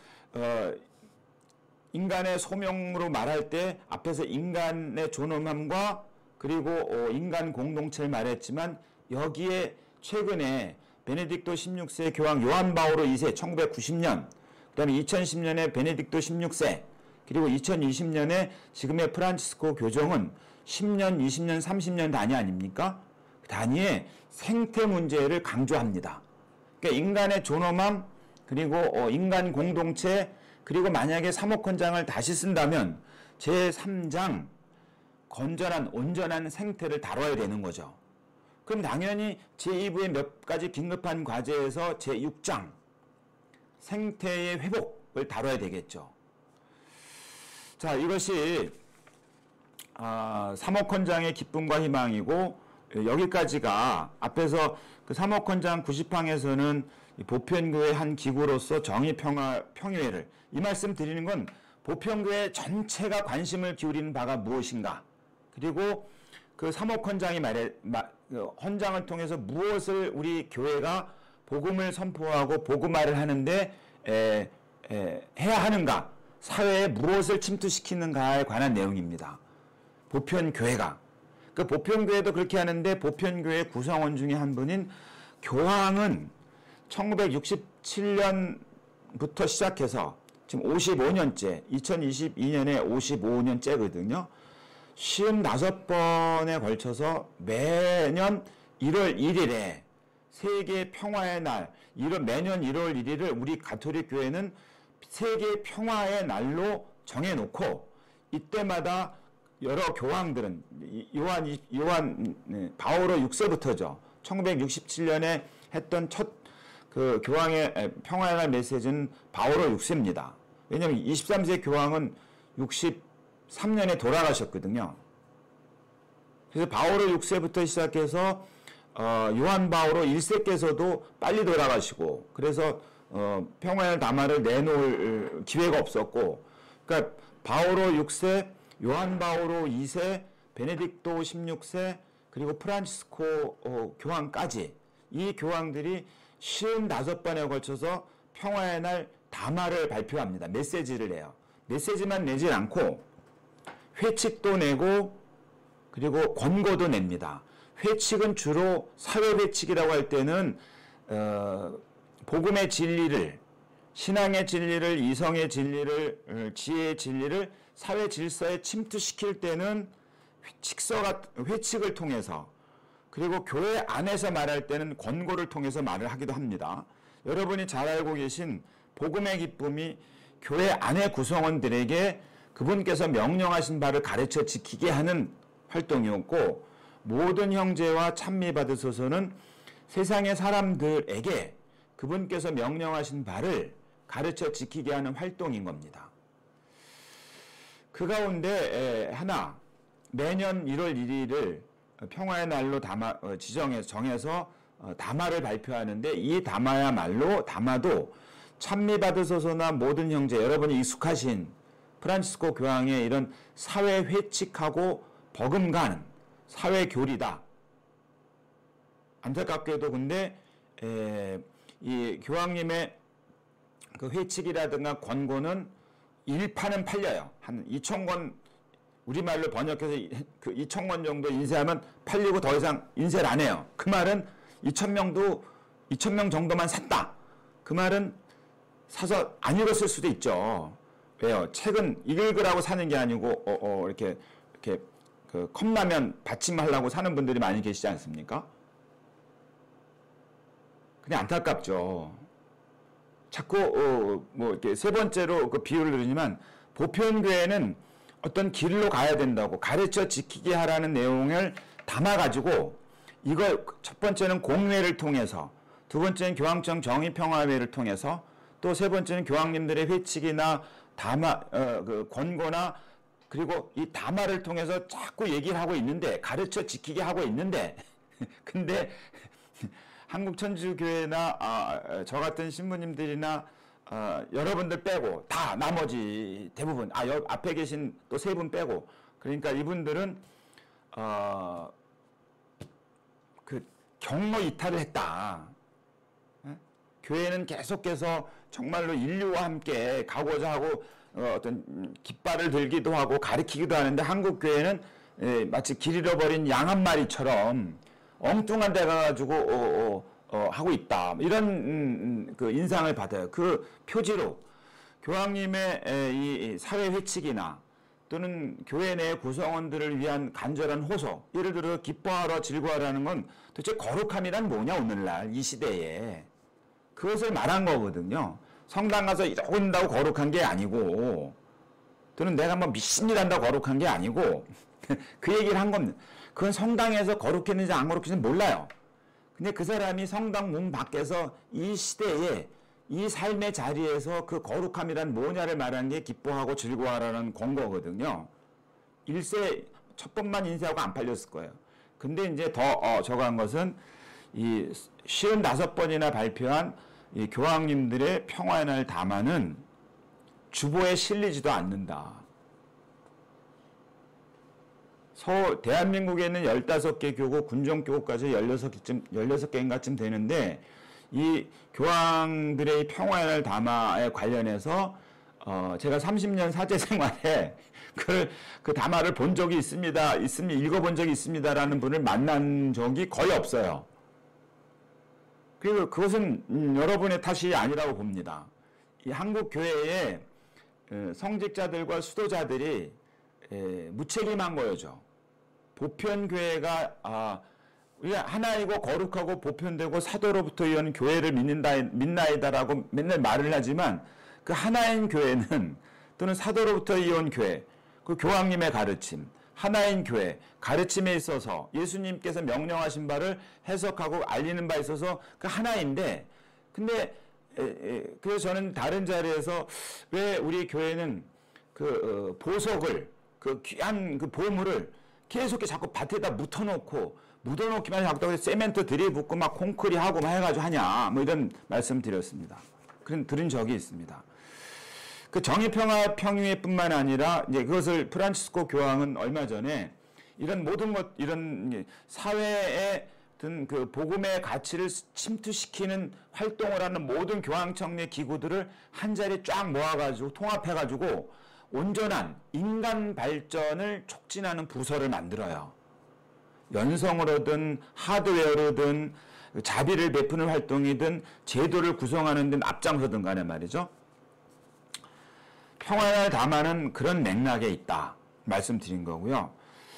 인간의 소명으로 말할 때 앞에서 인간의 존엄함과 그리고 인간 공동체를 말했지만 여기에 최근에 베네딕토 16세 교황 요한 바오로 2세 1990년 그다음에 2010년에 베네딕토 16세 그리고 2020년에 지금의 프란치스코 교정은 10년, 20년, 30년 단위 아닙니까? 단위의 생태 문제를 강조합니다. 그러니까 인간의 존엄함 그리고 인간 공동체 그리고 만약에 3억 권장을 다시 쓴다면 제3장 건전한 온전한 생태를 다뤄야 되는 거죠. 그럼 당연히 제2부의 몇 가지 긴급한 과제에서 제6장 생태의 회복을 다뤄야 되겠죠. 자, 이것이 3억 권장의 기쁨과 희망이고 여기까지가 앞에서 그 3억 권장 90항에서는 보편교회 한 기구로서 정의평화회를 이 말씀 드리는 건 보편교회 전체가 관심을 기울이는 바가 무엇인가 그리고 그 3억 권장이 헌장을 통해서 무엇을 우리 교회가 복음을 선포하고 복음화를 하는데 해야 하는가 사회에 무엇을 침투시키는가에 관한 내용입니다. 보편교회가 그 보편교회도 그렇게 하는데 보편교회 구성원 중에 한 분인 교황은 1967년부터 시작해서 지금 55년째 2022년에 55년째거든요. 55번에 걸쳐서 매년 1월 1일에 세계 평화의 날 매년 1월 1일을 우리 가톨릭 교회는 세계 평화의 날로 정해놓고 이때마다 여러 교황들은 요한 바오로 6세부터죠. 1967년에 했던 첫 그 교황의 평화의 날 메시지는 바오로 6세입니다. 왜냐하면 23세 교황은 63년에 돌아가셨거든요. 그래서 바오로 6세부터 시작해서 요한 바오로 1세께서도 빨리 돌아가시고 그래서 평화의 담화를 내놓을 기회가 없었고 그러니까 바오로 6세, 요한 바오로 2세, 베네딕토 16세 그리고 프란치스코 교황까지 이 교황들이 55번에 걸쳐서 평화의 날 담화를 발표합니다. 메시지를 내요. 메시지만 내질 않고 회칙도 내고 그리고 권고도 냅니다. 회칙은 주로 사회 회칙이라고 할 때는 복음의 진리를, 신앙의 진리를, 이성의 진리를, 지혜의 진리를 사회 질서에 침투시킬 때는 회칙을 통해서, 그리고 교회 안에서 말할 때는 권고를 통해서 말을 하기도 합니다. 여러분이 잘 알고 계신 복음의 기쁨이 교회 안의 구성원들에게 그분께서 명령하신 바를 가르쳐 지키게 하는 활동이었고, 모든 형제와 찬미 받으소서는 세상의 사람들에게 그분께서 명령하신 바를 가르쳐 지키게 하는 활동인 겁니다. 그 가운데 하나, 매년 1월 1일을 평화의 날로 정해서 담화를 발표하는데, 이 담화도 찬미 받으소서나 모든 형제, 여러분이 익숙하신 프란치스코 교황의 이런 사회 회칙하고 버금가는 사회 교리다. 안타깝게도 근데 이 교황님의 그 회칙이라든가 권고는 일파는 팔려요. 한 2,000권, 우리말로 번역해서 그 2,000권 정도 인쇄하면 팔리고 더 이상 인쇄를 안 해요. 그 말은 2,000명 정도만 샀다. 그 말은 사서 안 읽었을 수도 있죠. 왜요? 책은 읽으라고 사는 게 아니고 이렇게 그 컵라면 받침하려고 사는 분들이 많이 계시지 않습니까? 그냥 안타깝죠. 자꾸 뭐 이렇게 세 번째로 그 비유를 드리지만, 보편교회는 어떤 길로 가야 된다고 가르쳐 지키게 하라는 내용을 담아가지고, 이걸 첫 번째는 공회를 통해서, 두 번째는 교황청 정의평화회를 통해서, 또 세 번째는 교황님들의 회칙이나 담화, 그 권고나, 그리고 이 담화를 통해서 자꾸 얘기를 하고 있는데, 가르쳐 지키게 하고 있는데, 근데 한국천주교회나 저 같은 신부님들이나 여러분들 빼고 다 나머지 대부분 앞에 계신 또 세 분 빼고, 그러니까 이분들은 그 경로 이탈을 했다. 교회는 계속해서 정말로 인류와 함께 가고자 하고 어떤 깃발을 들기도 하고 가리키기도 하는데, 한국 교회는 마치 길 잃어버린 양 한 마리처럼 엉뚱한 데 가가지고 하고 있다. 이런 그 인상을 받아요. 그 표지로 교황님의 이 사회 회칙이나 또는 교회 내 구성원들을 위한 간절한 호소, 예를 들어 기뻐하라 즐거워하라는 건 도대체 거룩함이란 뭐냐, 오늘날 이 시대에. 그것을 말한 거거든요. 성당 가서 이러고 있다고 거룩한 게 아니고, 또는 내가 뭐 미신이란다고 거룩한 게 아니고, 그 얘기를 한 겁니다. 그건 성당에서 거룩했는지 안 거룩했는지 몰라요. 근데 그 사람이 성당 문 밖에서 이 시대에 이 삶의 자리에서 그 거룩함이란 뭐냐를 말하는 게 기뻐하고 즐거워하라는 권고거든요. 일세 첫 번만 인쇄하고 안 팔렸을 거예요. 근데 이제 더 저거한 것은 이 55번이나 발표한 이 교황님들의 평화의 날 담화는 주보에 실리지도 않는다. 대한민국에 있는 15개 교구, 군정교구까지 16개인가쯤 되는데, 이 교황들의 평화의 날 담화에 관련해서 제가 30년 사제 생활에 그 담화를 본 적이 읽어본 적이 있습니다라는 분을 만난 적이 거의 없어요. 그리고 그것은 여러분의 탓이 아니라고 봅니다. 이 한국 교회의 성직자들과 수도자들이 무책임한 거죠. 보편교회가 우리가 하나이고 거룩하고 보편되고 사도로부터 이어는 교회를 믿나이다라고 맨날 말을 하지만, 그 하나인 교회는, 또는 사도로부터 이어온 교회, 그 교황님의 가르침, 하나인 교회, 가르침에 있어서 예수님께서 명령하신 바를 해석하고 알리는 바에 있어서 그 하나인데, 근데 그래서 저는 다른 자리에서 왜 우리 교회는 그 보석을, 그 귀한 그 보물을 계속 자꾸 밭에다 묻어놓기만 하고 세멘트 들이붓고 막 콘크리하고 막 해가지고 하냐, 뭐 이런 말씀 드렸습니다. 들은 적이 있습니다. 그 정의평화 평의회뿐만 아니라 이제 그것을 프란치스코 교황은 얼마 전에 이런 모든 이런 사회의 어떤 그 복음의 가치를 침투시키는 활동을 하는 모든 교황청 내 기구들을 한 자리에 쫙 모아가지고 통합해가지고 온전한 인간 발전을 촉진하는 부서를 만들어요. 연성으로든 하드웨어로든 자비를 베푸는 활동이든 제도를 구성하는 데는 앞장서든 간에 말이죠. 평화의 담화는 그런 맥락에 있다 말씀드린 거고요.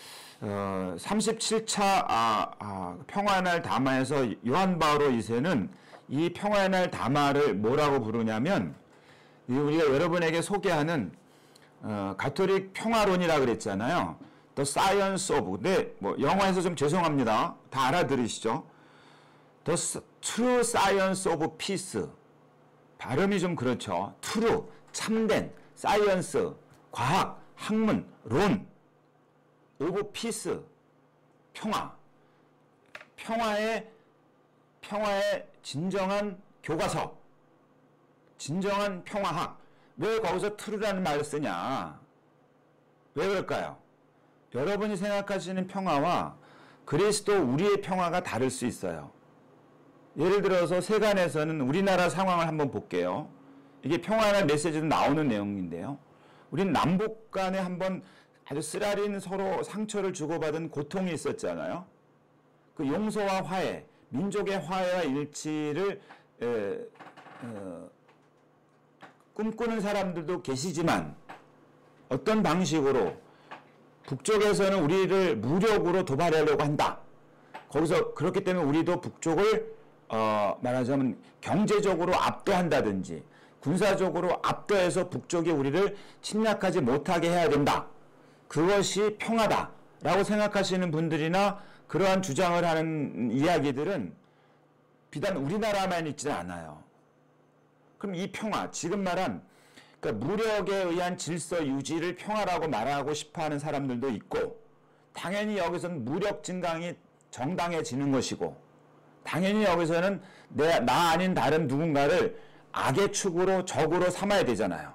37차 평화의 날 담화에서 요한 바오로 2세는 이 평화의 날 담화를 뭐라고 부르냐면 우리가 여러분에게 소개하는 가톨릭 평화론이라 그랬잖아요. The Science of. 근데 뭐 영어에서 좀 죄송합니다. 다 알아들으시죠? The True Science of Peace. 발음이 좀 그렇죠. True, 참된, Science, 과학, 학문, 론, of Peace, 평화. 평화의 진정한 교과서, 진정한 평화학. 왜 거기서 true라는 말을 쓰냐? 왜 그럴까요? 여러분이 생각하시는 평화와 그리스도 우리의 평화가 다를 수 있어요. 예를 들어서 세간에서는 우리나라 상황을 한번 볼게요. 이게 평화의 메시지도 나오는 내용인데요. 우린 남북 간에 한번 아주 쓰라린 서로 상처를 주고받은 고통이 있었잖아요. 그 용서와 화해, 민족의 화해와 일치를 꿈꾸는 사람들도 계시지만 어떤 방식으로 북쪽에서는 우리를 무력으로 도발하려고 한다. 거기서 그렇기 때문에 우리도 북쪽을 말하자면 경제적으로 압도한다든지 군사적으로 압도해서 북쪽이 우리를 침략하지 못하게 해야 된다. 그것이 평화다라고 생각하시는 분들이나 그러한 주장을 하는 이야기들은 비단 우리나라만 있지는 않아요. 그럼 이 평화, 지금 말한 그러니까 무력에 의한 질서 유지를 평화라고 말하고 싶어하는 사람들도 있고 당연히 여기서는 무력 증강이 정당해지는 것이고 당연히 여기서는 나 아닌 다른 누군가를 악의 축으로 적으로 삼아야 되잖아요.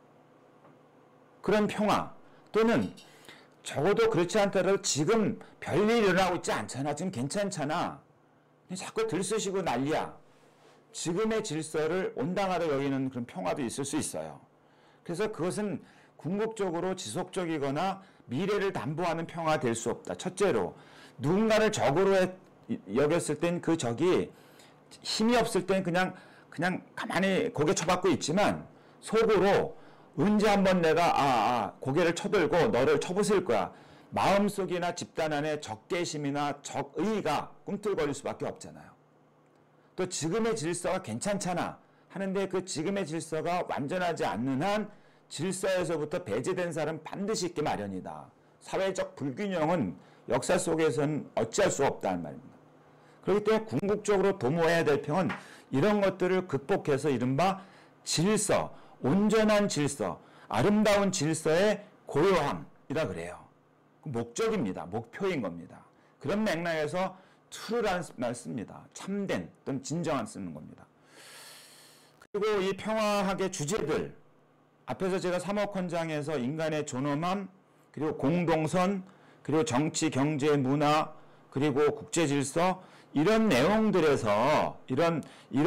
그런 평화 또는 적어도 그렇지 않더라도 지금 별일이 일어나고 있지 않잖아. 지금 괜찮잖아. 자꾸 들쑤시고 난리야. 지금의 질서를 온당하다 여기는 그런 평화도 있을 수 있어요. 그래서 그것은 궁극적으로 지속적이거나 미래를 담보하는 평화가 될 수 없다. 첫째로 누군가를 적으로 여겼을 땐 그 적이 힘이 없을 땐 그냥 가만히 고개 쳐박고 있지만 속으로 언제 한번 내가 고개를 쳐들고 너를 쳐부술 거야. 마음속이나 집단 안에 적개심이나 적의가 꿈틀거릴 수밖에 없잖아요. 또 지금의 질서가 괜찮잖아 하는데 그 지금의 질서가 완전하지 않는 한 질서에서부터 배제된 사람은 반드시 있기 마련이다. 사회적 불균형은 역사 속에서는 어찌할 수 없다는 말입니다. 그렇기 때문에 궁극적으로 도모해야 될 평은 이런 것들을 극복해서 이른바 질서, 온전한 질서, 아름다운 질서의 고요함이라 그래요. 목적입니다. 목표인 겁니다. 그런 맥락에서 true라는 말 씁니다. 참된 또는 진정한 쓰는 겁니다. 그리고 이 평화학의 주제들 앞에서 제가 3억 헌장에서 인간의 존엄함 그리고 공동선 그리고 정치, 경제, 문화 그리고 국제 질서 이런 내용들에서 이런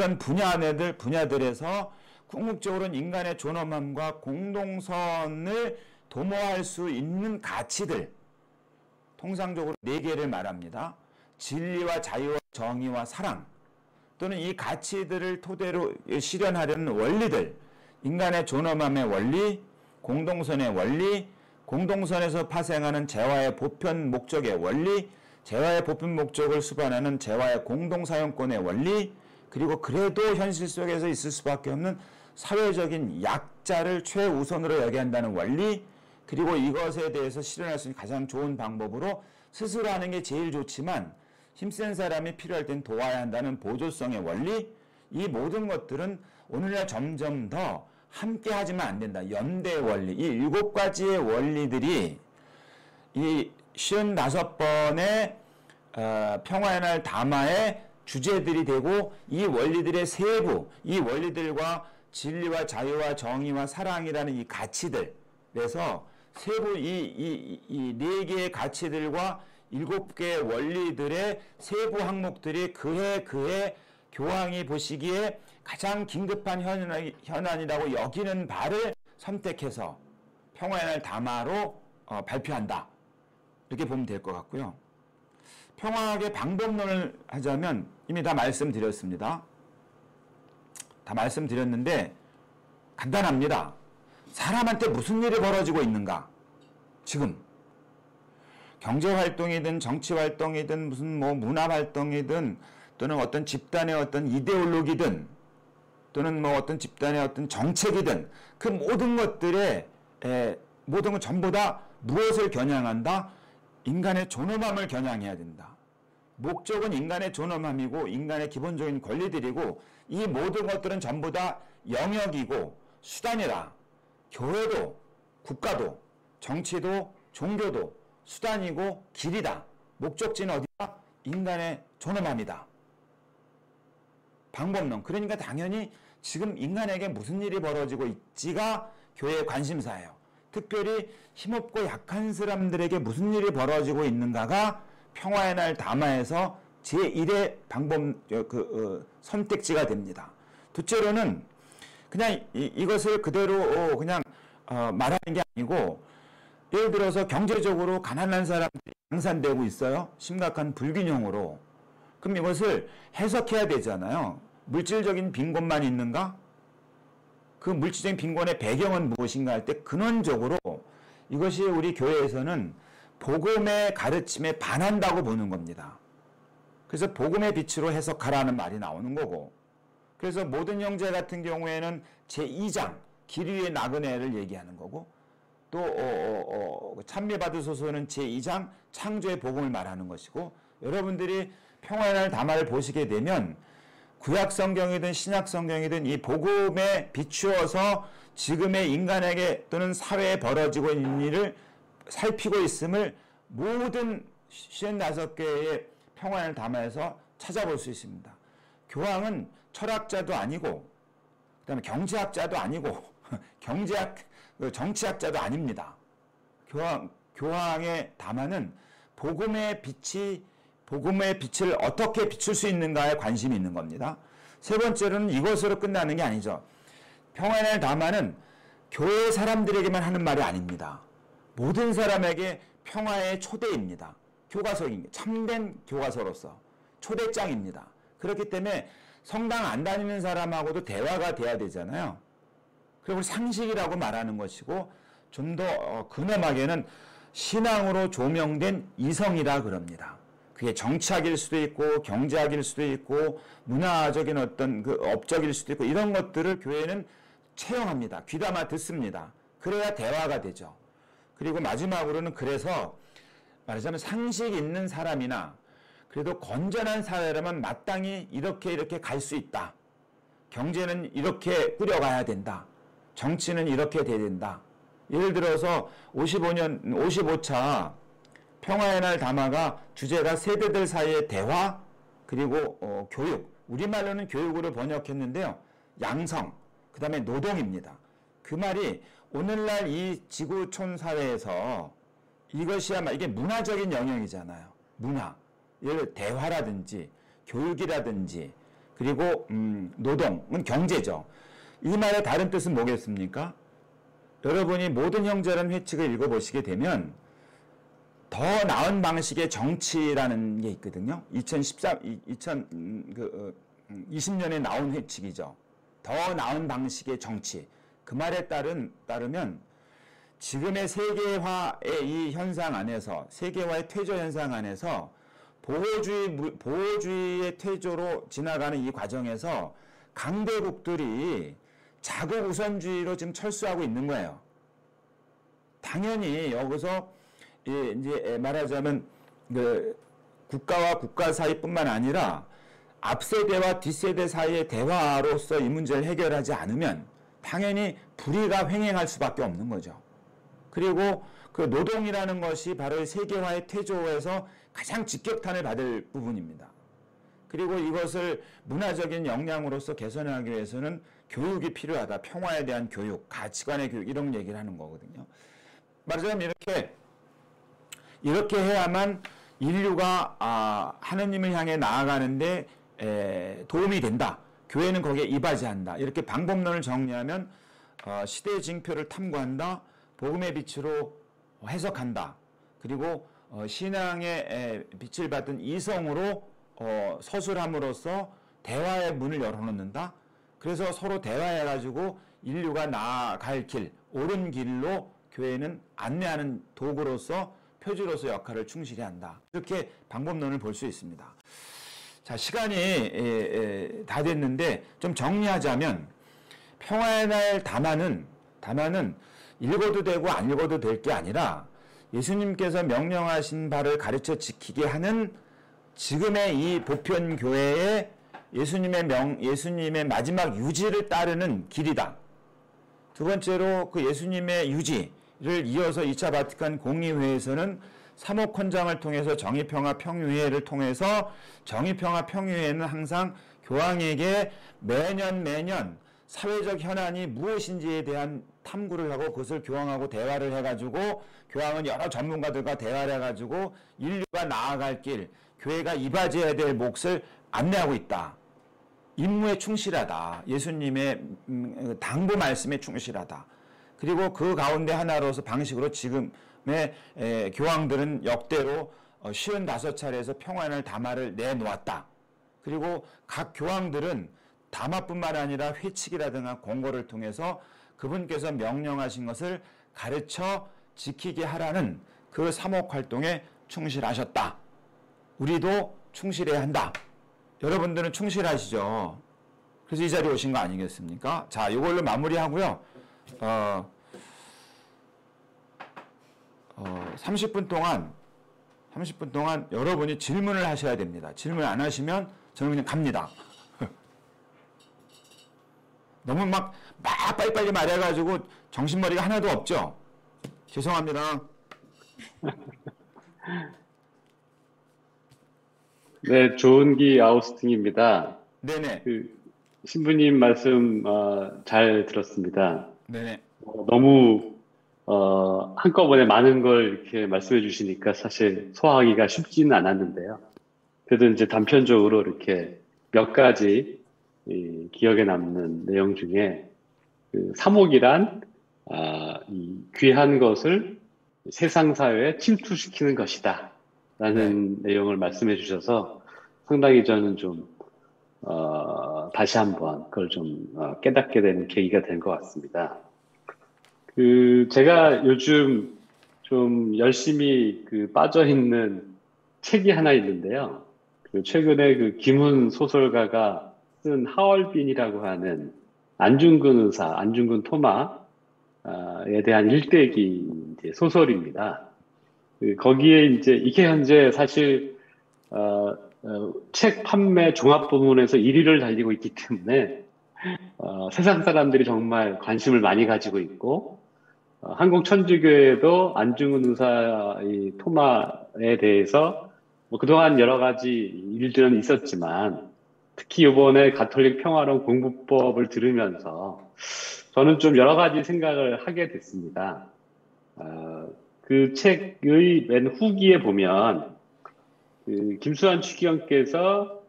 분야들에서 궁극적으로는 인간의 존엄함과 공동선을 도모할 수 있는 가치들 통상적으로 4개를 말합니다. 진리와 자유와 정의와 사랑 또는 이 가치들을 토대로 실현하려는 원리들 인간의 존엄함의 원리, 공동선의 원리, 공동선에서 파생하는 재화의 보편 목적의 원리, 재화의 보편 목적을 수반하는 재화의 공동사용권의 원리 그리고 그래도 현실 속에서 있을 수밖에 없는 사회적인 약자를 최우선으로 여겨야 한다는 원리 그리고 이것에 대해서 실현할 수 있는 가장 좋은 방법으로 스스로 하는 게 제일 좋지만 힘센 사람이 필요할 땐 도와야 한다는 보조성의 원리 이 모든 것들은 오늘날 점점 더 함께 하지만 안 된다. 연대 원리 이 7가지의 원리들이 이 55번의 평화의 날 담화의 주제들이 되고 이 원리들의 세부 이 원리들과 진리와 자유와 정의와 사랑이라는 이 가치들에서 세부 이 4개의 가치들과 7개의 원리들의 세부 항목들이 그해 교황이 보시기에 가장 긴급한 현안이라고 여기는 바를 선택해서 평화의 날 담화로 발표한다. 이렇게 보면 될 것 같고요. 평화학의 방법론을 하자면 이미 다 말씀드렸습니다. 다 말씀드렸는데 간단합니다. 사람한테 무슨 일이 벌어지고 있는가? 지금 경제활동이든 정치활동이든 무슨 뭐 문화활동이든 또는 어떤 집단의 어떤 이데올로기든 또는 뭐 어떤 집단의 어떤 정책이든 그 모든 것들에 모든 건 전부 다 무엇을 겨냥한다? 인간의 존엄함을 겨냥해야 된다. 목적은 인간의 존엄함이고 인간의 기본적인 권리들이고 이 모든 것들은 전부 다 영역이고 수단이라. 교회도 국가도 정치도 종교도 수단이고 길이다. 목적지는 어디다? 인간의 존엄함이다. 방법론. 그러니까 당연히 지금 인간에게 무슨 일이 벌어지고 있지가 교회의 관심사예요. 특별히 힘없고 약한 사람들에게 무슨 일이 벌어지고 있는가가 평화의 날 담화에서 제1의 방법 선택지가 됩니다. 둘째로는 그냥 이것을 그대로 그냥 말하는 게 아니고 예를 들어서 경제적으로 가난한 사람들이 양산되고 있어요. 심각한 불균형으로. 그럼 이것을 해석해야 되잖아요. 물질적인 빈곤만 있는가? 그 물질적인 빈곤의 배경은 무엇인가 할 때 근원적으로 이것이 우리 교회에서는 복음의 가르침에 반한다고 보는 겁니다. 그래서 복음의 빛으로 해석하라는 말이 나오는 거고, 그래서 모든 형제 같은 경우에는 제2장 길 위의 나그네를 얘기하는 거고, 또 찬미받으소서는 제2장 창조의 복음을 말하는 것이고, 여러분들이 평화의 날 담화를 보시게 되면 구약 성경이든 신약 성경이든 이 복음에 비추어서 지금의 인간에게 또는 사회에 벌어지고 있는 일을 살피고 있음을 모든 55개의 평화를 담아서 찾아볼 수 있습니다. 교황은 철학자도 아니고 그다음에 경제학자도 아니고 정치학자도 아닙니다. 교황의 담화는 복음의 빛을 어떻게 비출 수 있는가에 관심이 있는 겁니다. 세 번째로는 이것으로 끝나는 게 아니죠. 평화의 날 담화는 교회 사람들에게만 하는 말이 아닙니다. 모든 사람에게 평화의 초대입니다. 교과서입니다. 참된 교과서로서 초대장입니다. 그렇기 때문에 성당 안 다니는 사람하고도 대화가 돼야 되잖아요. 그걸 상식이라고 말하는 것이고 좀 더 근엄하게는 신앙으로 조명된 이성이라 그럽니다. 그게 정치학일 수도 있고 경제학일 수도 있고 문화적인 어떤 그 업적일 수도 있고 이런 것들을 교회는 채용합니다. 귀담아 듣습니다. 그래야 대화가 되죠. 그리고 마지막으로는 그래서 말하자면 상식 있는 사람이나 그래도 건전한 사회라면 마땅히 이렇게 갈 수 있다. 경제는 이렇게 꾸려가야 된다. 정치는 이렇게 돼야 된다. 예를 들어서 55차 평화의 날 담화가 주제가 세대들 사이의 대화 그리고 교육, 우리말로는 교육으로 번역했는데요. 양성, 그 다음에 노동입니다. 그 말이 오늘날 이 지구촌 사회에서 이것이야말로 이게 문화적인 영역이잖아요. 문화, 예를 들어 대화라든지 교육이라든지 그리고 노동은 경제죠. 이 말의 다른 뜻은 뭐겠습니까? 여러분이 모든 형제라는 회칙을 읽어보시게 되면 더 나은 방식의 정치라는 게 있거든요. 2020년에 나온 회칙이죠. 더 나은 방식의 정치. 그 말에 따르면 지금의 세계화의 이 현상 안에서 세계화의 퇴조 현상 안에서 보호주의의 퇴조로 지나가는 이 과정에서 강대국들이 자국 우선주의로 지금 철수하고 있는 거예요. 당연히 여기서 이제 말하자면 그 국가와 국가 사이뿐만 아니라 앞세대와 뒷세대 사이의 대화로서 이 문제를 해결하지 않으면 당연히 불의가 횡행할 수밖에 없는 거죠. 그리고 그 노동이라는 것이 바로 세계화의 퇴조에서 가장 직격탄을 받을 부분입니다. 그리고 이것을 문화적인 역량으로서 개선하기 위해서는 교육이 필요하다. 평화에 대한 교육, 가치관의 교육 이런 얘기를 하는 거거든요. 말하자면 이렇게 해야만 인류가 하느님을 향해 나아가는데 도움이 된다. 교회는 거기에 이바지한다. 이렇게 방법론을 정리하면 시대의 징표를 탐구한다. 복음의 빛으로 해석한다. 그리고 신앙의 빛을 받은 이성으로 서술함으로써 대화의 문을 열어놓는다. 그래서 서로 대화해가지고 인류가 나아갈 길, 옳은 길로 교회는 안내하는 도구로서 표지로서 역할을 충실히 한다. 이렇게 방법론을 볼 수 있습니다. 자, 시간이 다 됐는데 좀 정리하자면 평화의 날 담화는 읽어도 되고 안 읽어도 될 게 아니라 예수님께서 명령하신 바를 가르쳐 지키게 하는 지금의 이 보편교회의 예수님의 마지막 유지를 따르는 길이다. 두 번째로 그 예수님의 유지를 이어서 2차 바티칸 공의회에서는 사목헌장을 통해서 정의평화 평유회를 통해서 정의평화 평유회는 항상 교황에게 매년 사회적 현안이 무엇인지에 대한 탐구를 하고 그것을 교황하고 대화를 해가지고 교황은 여러 전문가들과 대화를 해가지고 인류가 나아갈 길, 교회가 이바지해야 될 몫을 안내하고 있다. 임무에 충실하다. 예수님의 당부 말씀에 충실하다. 그리고 그 가운데 하나로서 방식으로 지금의 교황들은 역대로 55차례에서 평화의 담화를 내놓았다. 그리고 각 교황들은 담화뿐만 아니라 회칙이라든가 공고를 통해서 그분께서 명령하신 것을 가르쳐 지키게 하라는 그 사목활동에 충실하셨다. 우리도 충실해야 한다. 여러분들은 충실하시죠? 그래서 이 자리에 오신 거 아니겠습니까? 자, 이걸로 마무리하고요. 30분 동안 여러분이 질문을 하셔야 됩니다. 질문 안 하시면 저는 그냥 갑니다. 너무 막 빨리빨리 말해가지고 정신머리가 하나도 없죠? 죄송합니다. 네, 조은기 아우스팅입니다. 네네. 신부님 말씀 잘 들었습니다. 네네. 너무 한꺼번에 많은 걸 이렇게 말씀해 주시니까 사실 소화하기가 쉽지는 않았는데요. 그래도 이제 단편적으로 이렇게 몇 가지 기억에 남는 내용 중에 사목이란 이 귀한 것을 세상 사회에 침투시키는 것이다 라는 내용을 말씀해 주셔서 상당히 저는 좀 다시 한번 그걸 좀 깨닫게 되는 계기가 된 것 같습니다. 제가 요즘 좀 열심히 빠져 있는 책이 하나 있는데요. 최근에 김훈 소설가가 쓴 하얼빈이라고 하는 안중근 의사, 안중근 토마에 대한 일대기 소설입니다. 거기에 이게 현재 사실 책 판매 종합 부문에서 1위를 달리고 있기 때문에 세상 사람들이 정말 관심을 많이 가지고 있고 한국 천주교에도 안중근 의사 토마에 대해서 그동안 여러 가지 일들은 있었지만 특히 이번에 가톨릭 평화론 공부법을 들으면서 저는 좀 여러 가지 생각을 하게 됐습니다. 그 책의 맨 후기에 보면 김수환 추기경께서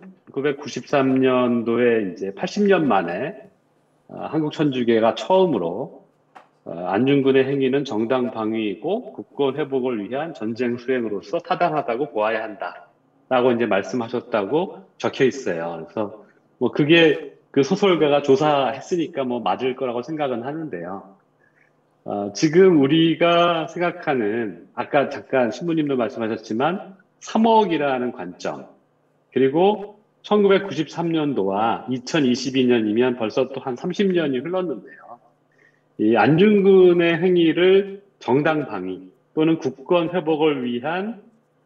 1993년도에 이제 80년 만에 한국 천주교가 처음으로 안중근의 행위는 정당 방위이고 국권 회복을 위한 전쟁 수행으로서 타당하다고 보아야 한다라고 이제 말씀하셨다고 적혀 있어요. 그래서 그게 그 소설가가 조사했으니까 맞을 거라고 생각은 하는데요. 지금 우리가 생각하는 아까 잠깐 신부님도 말씀하셨지만 3억이라는 관점 그리고 1993년도와 2022년이면 벌써 또 한 30년이 흘렀는데요. 이 안중근의 행위를 정당 방위 또는 국권 회복을 위한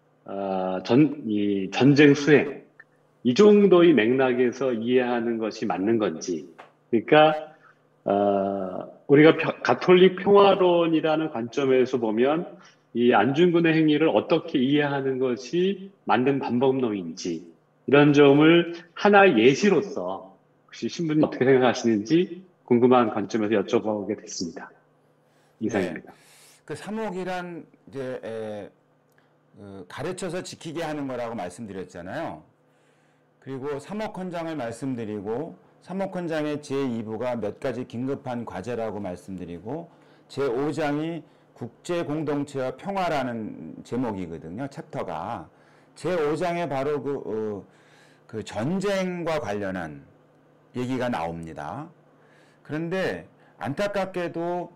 전쟁 수행 이 정도의 맥락에서 이해하는 것이 맞는 건지 그러니까 우리가 가톨릭 평화론이라는 관점에서 보면 이 안중근의 행위를 어떻게 이해하는 것이 맞는 방법론인지 이런 점을 하나의 예시로서 혹시 신부님 어떻게 생각하시는지 궁금한 관점에서 여쭤보게 됐습니다. 이상입니다. 네. 그 사목이란 이제 가르쳐서 지키게 하는 거라고 말씀드렸잖아요. 그리고 사목헌장을 말씀드리고 사목헌장의 제2부가 몇 가지 긴급한 과제라고 말씀드리고 제5장이 국제 공동체와 평화라는 제목이거든요. 챕터가. 제5장에 바로 그 전쟁과 관련한 얘기가 나옵니다. 그런데 안타깝게도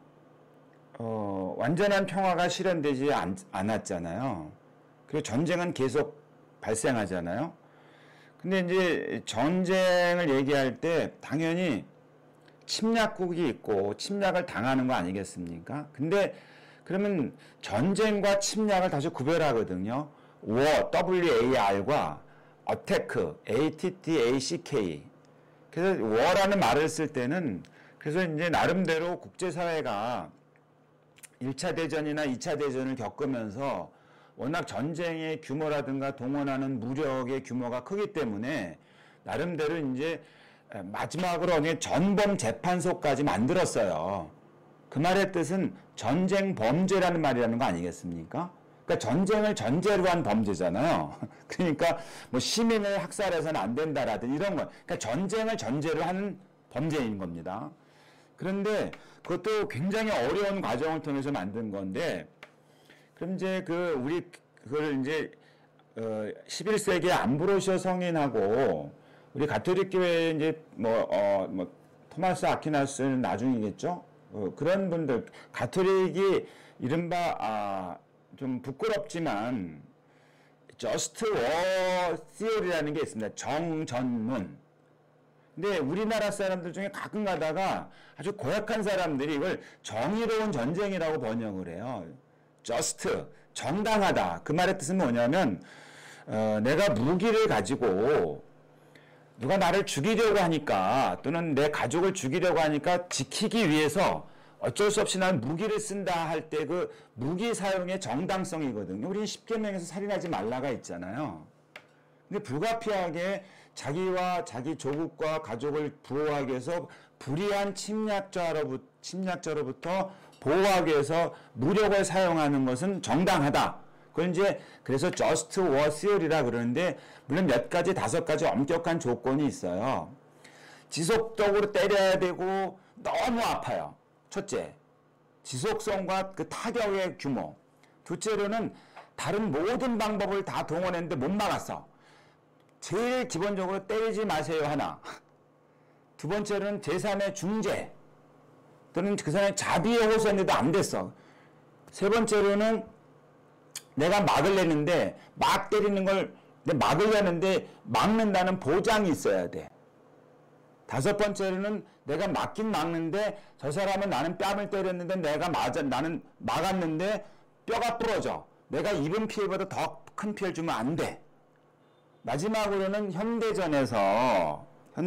완전한 평화가 실현되지 않았잖아요. 그리고 전쟁은 계속 발생하잖아요. 근데 이제 전쟁을 얘기할 때 당연히 침략국이 있고 침략을 당하는 거 아니겠습니까? 근데 그러면 전쟁과 침략을 다시 구별하거든요. war, W-A-R과 attack, A-T-T-A-C-K. 그래서 war라는 말을 쓸 때는 그래서 이제 나름대로 국제사회가 1차 대전이나 2차 대전을 겪으면서 워낙 전쟁의 규모라든가 동원하는 무력의 규모가 크기 때문에 나름대로 이제 마지막으로 전범 재판소까지 만들었어요. 그 말의 뜻은 전쟁 범죄라는 말이라는 거 아니겠습니까? 그러니까 전쟁을 전제로 한 범죄잖아요. 그러니까 뭐 시민을 학살해서는 안 된다라든 이런 거. 그러니까 전쟁을 전제로 하는 범죄인 겁니다. 그런데 그것도 굉장히 어려운 과정을 통해서 만든 건데, 그럼 이제 우리 그걸 이제 11세기 암브로시오 성인하고 우리 가톨릭 교회 이제 뭐 토마스 아퀴나스는 나중이겠죠. 그런 분들 가톨릭이 이른바 좀 부끄럽지만 Just War Theory라는 게 있습니다. 정전론. 근데 우리나라 사람들 중에 가끔 가다가 아주 고약한 사람들이 이걸 정의로운 전쟁이라고 번역을 해요. Just, 정당하다. 그 말의 뜻은 뭐냐면 내가 무기를 가지고 누가 나를 죽이려고 하니까 또는 내 가족을 죽이려고 하니까 지키기 위해서 어쩔 수 없이 난 무기를 쓴다 할 때 그 무기 사용의 정당성이거든요. 우리는 십계명에서 살인하지 말라가 있잖아요. 근데 불가피하게 자기와 자기 조국과 가족을 보호하기 위해서 불의한 침략자로부터 보호하기 위해서 무력을 사용하는 것은 정당하다. 그건 이제 그래서 Just War Theory라 그러는데 물론 몇 가지 5가지 엄격한 조건이 있어요. 지속적으로 때려야 되고 너무 아파요. 첫째, 지속성과 그 타격의 규모. 둘째로는 다른 모든 방법을 다 동원했는데 못 막았어. 제일 기본적으로 때리지 마세요 하나. 두 번째로는 제3의 중재 또는 그 사람의 자비에 호소했는데도 안 됐어. 세 번째로는 내가 막으려는데 막 때리는 걸 막으려는데 막는다는 보장이 있어야 돼. 5번째로는 내가 막긴 막는데 저 사람은 나는 뺨을 때렸는데 나는 막았는데 뼈가 부러져. 내가 입은 피해보다 더 큰 피해를 주면 안 돼. 마지막으로는 현대전에서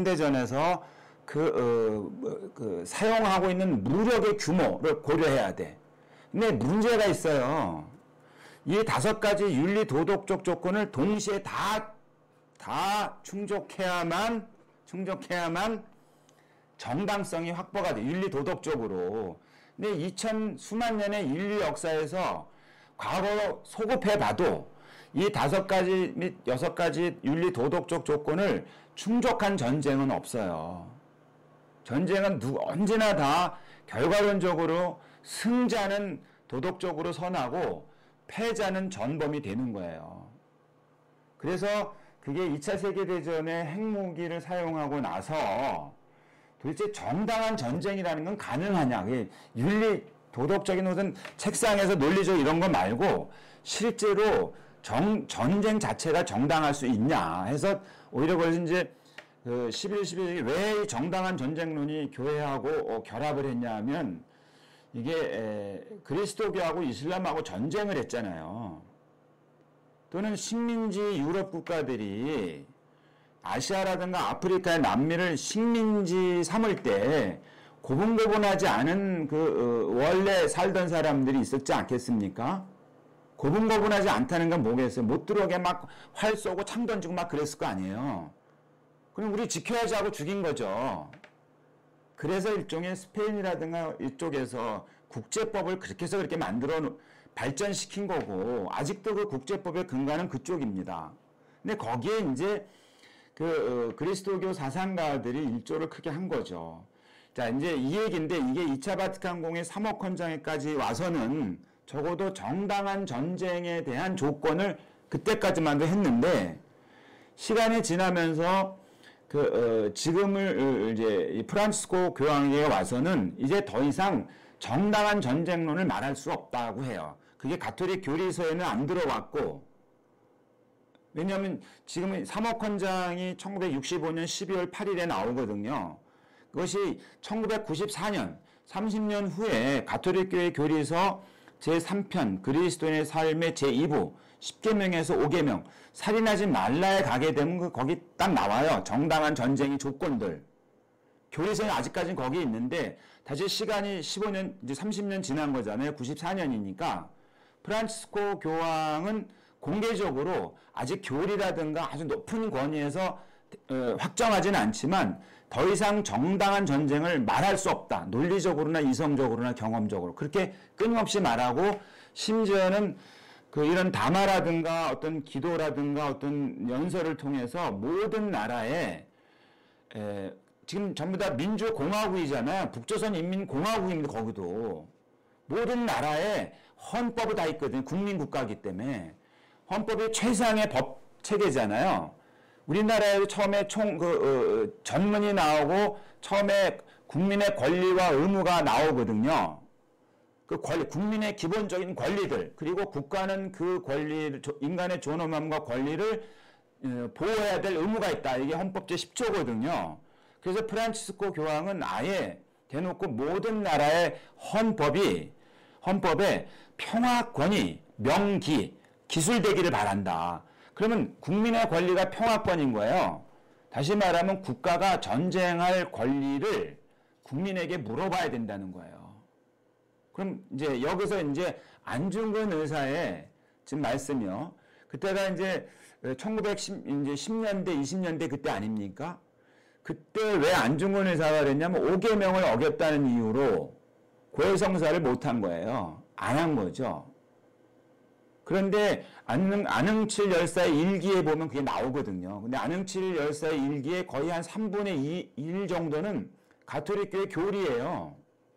사용하고 있는 무력의 규모를 고려해야 돼. 근데 문제가 있어요. 이 5가지 윤리 도덕적 조건을 동시에 다 충족해야만 정당성이 확보가 돼. 윤리 도덕적으로. 근데 2000 수만 년의 인류 역사에서 과거 소급해 봐도 이 5가지 및 6가지 윤리 도덕적 조건을 충족한 전쟁은 없어요. 전쟁은 언제나 다 결과론적으로 승자는 도덕적으로 선하고 패자는 전범이 되는 거예요. 그래서 그게 2차 세계대전에 핵무기를 사용하고 나서 도대체 정당한 전쟁이라는 건 가능하냐. 그게 윤리 도덕적인 무슨 책상에서 논리적 이런 거 말고 실제로 전쟁 자체가 정당할 수 있냐 해서 오히려 그래서 이제 11세기 왜 정당한 전쟁론이 교회하고 결합을 했냐 하면 이게 그리스도교하고 이슬람하고 전쟁을 했잖아요. 또는 식민지 유럽 국가들이 아시아라든가 아프리카의 남미를 식민지 삼을 때 고분고분하지 않은 원래 살던 사람들이 있었지 않겠습니까? 고분고분하지 않다는 건 뭐겠어요? 못 들어오게 막 활 쏘고 창 던지고 막 그랬을 거 아니에요. 그럼 우리 지켜야지 하고 죽인 거죠. 그래서 일종의 스페인이라든가 이쪽에서 국제법을 그렇게 해서 그렇게 만들어 발전시킨 거고, 아직도 그 국제법의 근간은 그쪽입니다. 근데 거기에 이제 그리스도교 사상가들이 일조를 크게 한 거죠. 자, 이제 이 얘기인데 이게 2차 바티칸 공의 3억 헌장에까지 와서는 적어도 정당한 전쟁에 대한 조건을 그때까지만도 했는데 시간이 지나면서 지금을 이제 이 프란치스코 교황에 와서는 이제 더 이상 정당한 전쟁론을 말할 수 없다고 해요. 그게 가톨릭 교리서에는 안 들어왔고, 왜냐하면 지금 3억 헌장이 1965년 12월 8일에 나오거든요. 그것이 1994년 30년 후에 가톨릭교회 교리서 제3편 그리스도인의 삶의 제2부 10계명에서 5계명 살인하지 말라에 가게 되면 거기 딱 나와요. 정당한 전쟁의 조건들. 교리서는 아직까지는 거기 있는데 다시 시간이 15년 이제 30년 지난 거잖아요. 94년이니까 프란치스코 교황은 공개적으로 아직 교리라든가 아주 높은 권위에서 확정하지는 않지만 더 이상 정당한 전쟁을 말할 수 없다. 논리적으로나 이성적으로나 경험적으로 그렇게 끊임없이 말하고 심지어는 이런 담화라든가 어떤 기도라든가 어떤 연설을 통해서 모든 나라에 지금 전부 다 민주공화국이잖아요. 북조선 인민공화국입니다. 거기도 모든 나라에 헌법이 다 있거든요. 국민국가이기 때문에 헌법이 최상의 법 체계잖아요. 우리나라에도 처음에 전문이 나오고 처음에 국민의 권리와 의무가 나오거든요. 그 권리, 국민의 기본적인 권리들, 그리고 국가는 그 권리를, 인간의 존엄함과 권리를 보호해야 될 의무가 있다. 이게 헌법 제10조거든요. 그래서 프란치스코 교황은 아예 대놓고 모든 나라의 헌법에 평화권이 명기, 기술되기를 바란다. 그러면 국민의 권리가 평화권인 거예요. 다시 말하면 국가가 전쟁할 권리를 국민에게 물어봐야 된다는 거예요. 그럼 이제 여기서 이제 안중근 의사의 지금 말씀이요. 그때가 이제 1910년대, 20년대 그때 아닙니까? 그때 왜 안중근 의사가 그랬냐면 5계명을 어겼다는 이유로 고해성사를 못한 거예요. 안 한 거죠. 그런데 안흥칠 열사의 일기에 보면 그게 나오거든요. 근데 안흥칠 열사의 일기에 거의 한 3분의 1 정도는 가톨릭교회 교리예요.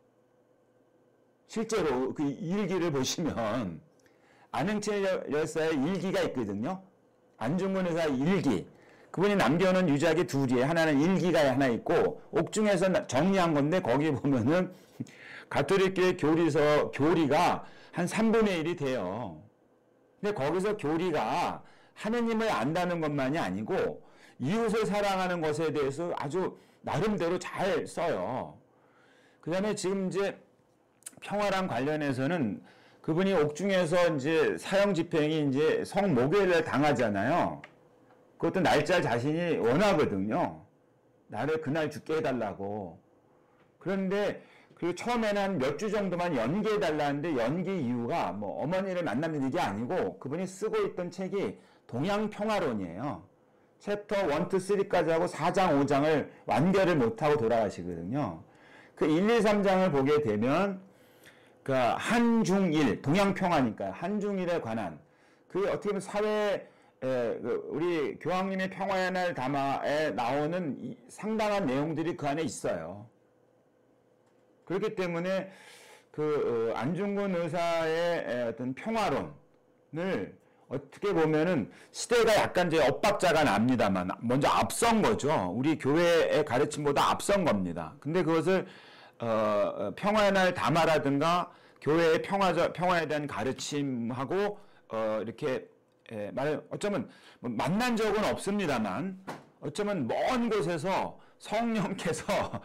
실제로 그 일기를 보시면 안흥칠 열사의 일기가 있거든요. 안중근 의사의 일기. 그분이 남겨놓은 유작이 둘이에요. 하나는 일기가 하나 있고 옥중에서 정리한 건데 거기 보면은 가톨릭교회 교리가 한 3분의 1이 돼요. 근데 거기서 교리가 하느님을 안다는 것만이 아니고 이웃을 사랑하는 것에 대해서 아주 나름대로 잘 써요. 그 다음에 지금 이제 평화랑 관련해서는 그분이 옥중에서 이제 사형 집행이 이제 성모괴를 당하잖아요. 그것도 날짜 자신이 원하거든요. 나를 그날 죽게 해달라고. 그런데 그리고 처음에는 한 몇 주 정도만 연기해달라는데 연기 이유가 뭐 어머니를 만나는 게 아니고 그분이 쓰고 있던 책이 동양평화론이에요. 챕터 1, 2, 3까지 하고 4장, 5장을 완결을 못하고 돌아가시거든요. 그 1, 2, 3장을 보게 되면 그 한중일, 동양평화니까요. 한중일에 관한 그 어떻게 보면 사회 우리 교황님의 평화의 날 담화에 나오는 상당한 내용들이 그 안에 있어요. 그렇기 때문에 안중근 의사의 어떤 평화론을 어떻게 보면은 시대가 약간 이제 엇박자가 납니다만 먼저 앞선 거죠. 우리 교회의 가르침보다 앞선 겁니다. 근데 그것을 평화의 날 담화라든가 교회의 평화에 대한 가르침하고 이렇게 어쩌면 만난 적은 없습니다만 어쩌면 먼 곳에서 성령께서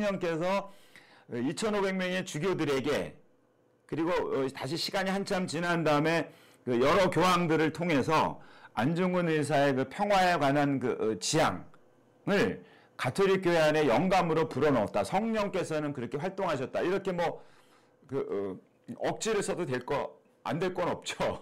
2,500명의 주교들에게 그리고 다시 시간이 한참 지난 다음에 여러 교황들을 통해서 안중근 의사의 그 평화에 관한 지향을 가톨릭 교회 안에 영감으로 불어넣었다. 성령께서는 그렇게 활동하셨다. 이렇게 억지를 써도 안 될 건 없죠.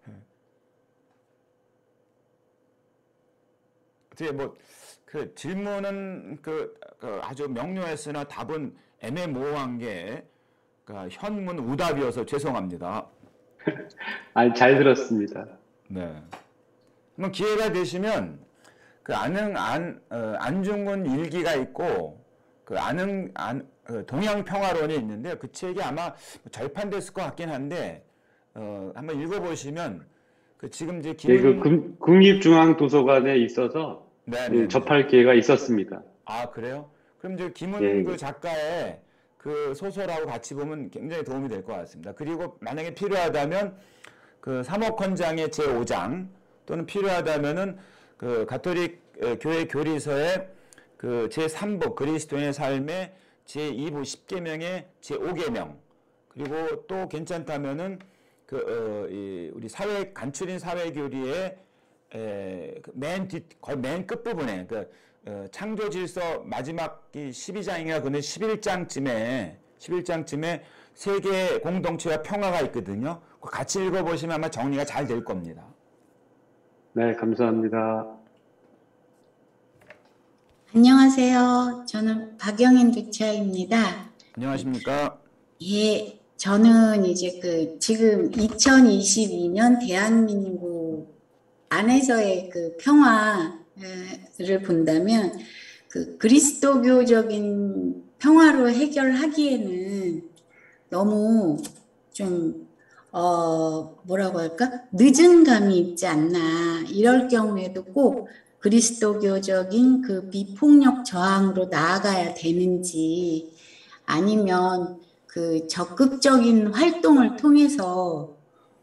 어떻게 질문은 아주 명료했으나 답은 애매모호한 게 현문 우답이어서 죄송합니다. 아니, 잘 들었습니다. 네. 한번 기회가 되시면 안중근 일기가 있고 동양 평화론이 있는데 그 책이 아마 절판됐을 것 같긴 한데 한번 읽어보시면 지금 이제 국립중앙도서관에 있어서 네네네. 접할 기회가 있었습니다. 아, 그래요? 그럼 이제 김은 예. 그 작가의 그 소설하고 같이 보면 굉장히 도움이 될 것 같습니다. 그리고 만약에 필요하다면 그 삼억헌장의 제5장 또는 필요하다면은 그 가톨릭 교회 교리서의 그 제3복 그리스도인의 삶의 제2부 10계명의 제5계명 그리고 또 괜찮다면은 우리 사회 간추린 사회 교리의 거의 맨 끝부분에 창조 질서 마지막 12장인가 근데 11장쯤에 세계 공동체와 평화가 있거든요. 같이 읽어보시면 아마 정리가 잘 될 겁니다. 네, 감사합니다. 안녕하세요. 저는 박영인 교차입니다. 안녕하십니까? 예, 저는 이제 지금 2022년 대한민국 안에서의 평화를 본다면 그리스도교적인 평화로 해결하기에는 너무 좀 뭐라고 할까? 늦은 감이 있지 않나. 이럴 경우에도 꼭 그리스도교적인 그 비폭력 저항으로 나아가야 되는지 아니면 그 적극적인 활동을 통해서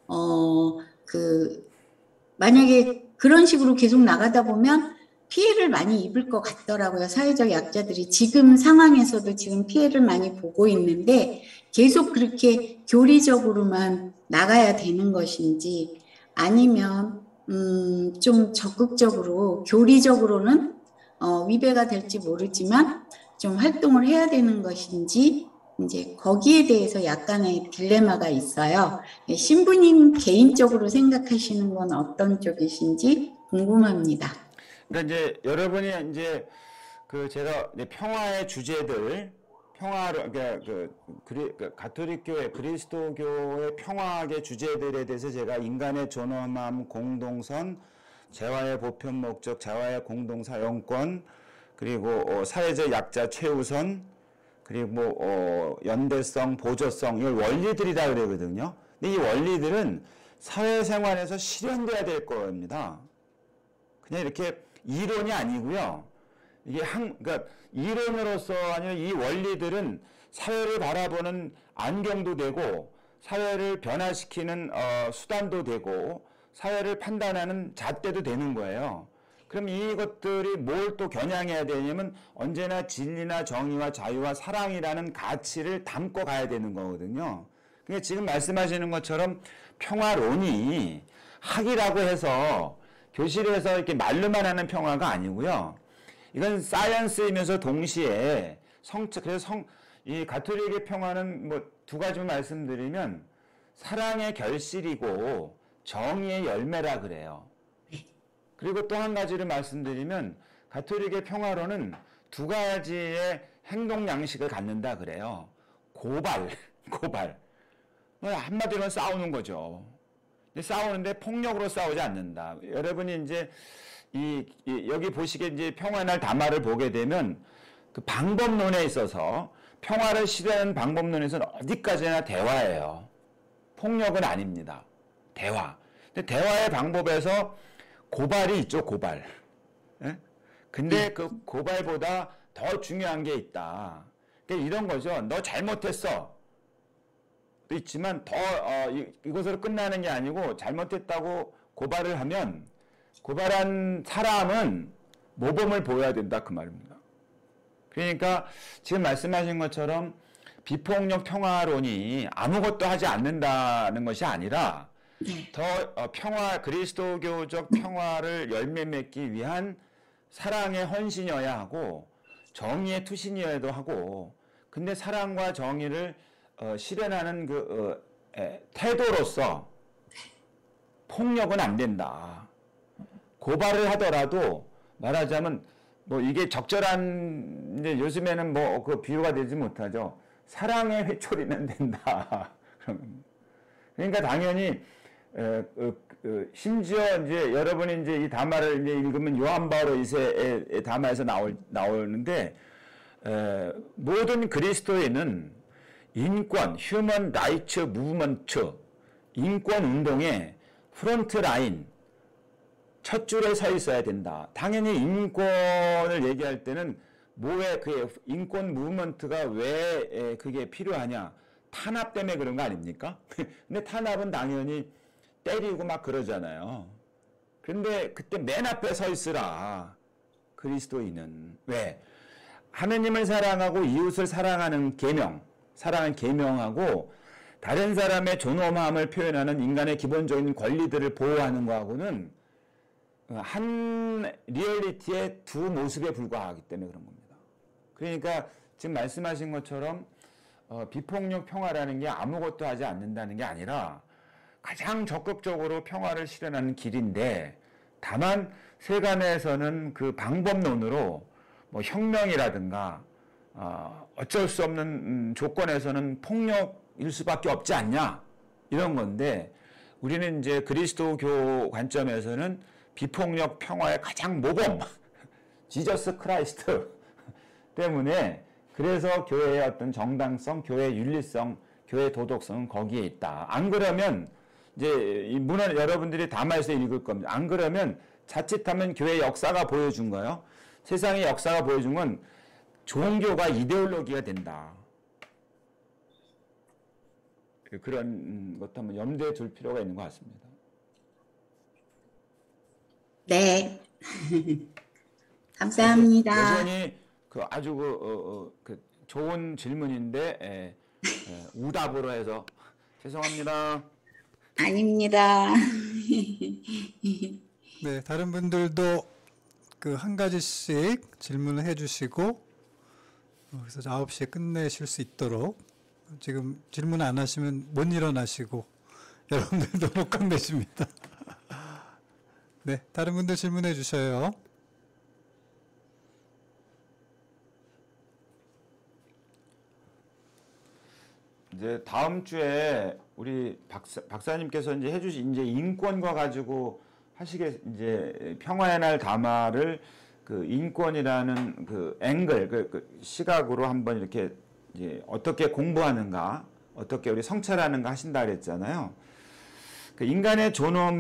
만약에 그런 식으로 계속 나가다 보면 피해를 많이 입을 것 같더라고요. 사회적 약자들이 지금 상황에서도 지금 피해를 많이 보고 있는데 계속 그렇게 교리적으로만 나가야 되는 것인지 아니면 좀 적극적으로 교리적으로는 위배가 될지 모르지만 좀 활동을 해야 되는 것인지 이제 거기에 대해서 약간의 딜레마가 있어요. 신부님 개인적으로 생각하시는 건 어떤 쪽이신지 궁금합니다. 그러니까 이제 여러분이 이제 제가 이제 평화의 주제들 평화를 가톨릭 교회 그리스도교의 평화의 주제들에 대해서 제가 인간의 존엄함, 공동선, 재화의 보편 목적, 재화의 공동사용권, 그리고 사회적 약자 최우선, 그리고 연대성, 보조성 이걸 원리들이다 그러거든요. 근데 이 원리들은 사회생활에서 실현돼야 될 겁니다. 그냥 이렇게 이론이 아니고요. 이게 그러니까 이론으로서 아니면 이 원리들은 사회를 바라보는 안경도 되고 사회를 변화시키는 수단도 되고 사회를 판단하는 잣대도 되는 거예요. 그럼 이것들이 뭘 또 겨냥해야 되냐면 언제나 진리나 정의와 자유와 사랑이라는 가치를 담고 가야 되는 거거든요. 그러니까 지금 말씀하시는 것처럼 평화론이 학이라고 해서 교실에서 이렇게 말로만 하는 평화가 아니고요. 이건 사이언스이면서 동시에 그래서 이 가톨릭의 평화는 뭐 두 가지만 말씀드리면 사랑의 결실이고 정의의 열매라 그래요. 그리고 또 한 가지를 말씀드리면 가톨릭의 평화론은 두 가지의 행동 양식을 갖는다 그래요. 고발. 한마디로 싸우는 거죠. 싸우는데 폭력으로 싸우지 않는다. 여러분이 이제 여기 보시기에 이제 평화의 담화를 보게 되면 그 방법론에 있어서 평화를 실현하는 방법론에서는 어디까지나 대화예요. 폭력은 아닙니다. 대화. 근데 대화의 방법에서 고발이 있죠, 고발. 예? 근데 그 고발보다 더 중요한 게 있다. 그러니까 이런 거죠. 너 잘못했어. 또 있지만 이것으로 끝나는 게 아니고 잘못했다고 고발을 하면 고발한 사람은 모범을 보여야 된다 그 말입니다. 그러니까 지금 말씀하신 것처럼 비폭력 평화론이 아무것도 하지 않는다는 것이 아니라 더 그리스도교적 평화를 열매 맺기 위한 사랑의 헌신이어야 하고 정의의 투신이어야도 하고 근데 사랑과 정의를 실현하는 태도로서 폭력은 안 된다. 고발을 하더라도 말하자면 뭐 이게 적절한 이제 요즘에는 뭐 그 비유가 되지 못하죠. 사랑의 회초리는 된다. 그러니까 당연히 심지어 이제 여러분이 이제 이 담화를 이제 읽으면 요한 바오로 2세의 담화에서 나오는데 모든 그리스도인은 인권, 휴먼 라이츠 무브먼트, 인권 운동의 프론트 라인, 첫 줄에 서 있어야 된다. 당연히 인권을 얘기할 때는 뭐에 그 인권 무브먼트가 왜 그게 필요하냐? 탄압 때문에 그런 거 아닙니까? 근데 탄압은 당연히 때리고 막 그러잖아요. 근데 그때 맨 앞에 서 있으라. 그리스도인은 왜? 하느님을 사랑하고 이웃을 사랑하는 계명, 사랑하는 계명하고 다른 사람의 존엄함을 표현하는 인간의 기본적인 권리들을 보호하는 거하고는 한 리얼리티의 두 모습에 불과하기 때문에 그런 겁니다. 그러니까 지금 말씀하신 것처럼 비폭력 평화라는 게 아무것도 하지 않는다는 게 아니라 가장 적극적으로 평화를 실현하는 길인데, 다만 세간에서는 그 방법론으로 뭐 혁명이라든가 어쩔 수 없는 조건에서는 폭력일 수밖에 없지 않냐 이런 건데, 우리는 이제 그리스도교 관점에서는 비폭력 평화의 가장 모범 지저스 크라이스트 때문에, 그래서 교회의 어떤 정당성, 교회의 윤리성, 교회의 도덕성은 거기에 있다. 안 그러면 이제 이 문헌 여러분들이 담아서 읽을 겁니다. 안 그러면 자칫하면 교회의 역사가 보여준 거예요. 세상의 역사가 보여준 건 종교가 이데올로기가 된다. 그런 것도 한번 염두에 둘 필요가 있는 것 같습니다. 네. 감사합니다. 여전히 그 아주 그 좋은 질문인데 우답으로 해서 죄송합니다. 아닙니다. 네, 다른 분들도 그 한 가지씩 질문을 해주시고 그래서 9시에 끝내실 수 있도록, 지금 질문 안 하시면 못 일어나시고 여러분들도 못 끝내십니다. 네, 다른 분들 질문해 주셔요. 이제 다음 주에 우리 박사님께서 이제 해주신 이제 인권과 가지고 하시게, 이제 평화의 날 담화를 그 인권이라는 그 앵글, 그 시각으로 한번 이렇게 이제 어떻게 공부하는가, 어떻게 우리 성찰하는가 하신다 그랬잖아요. 그 인간의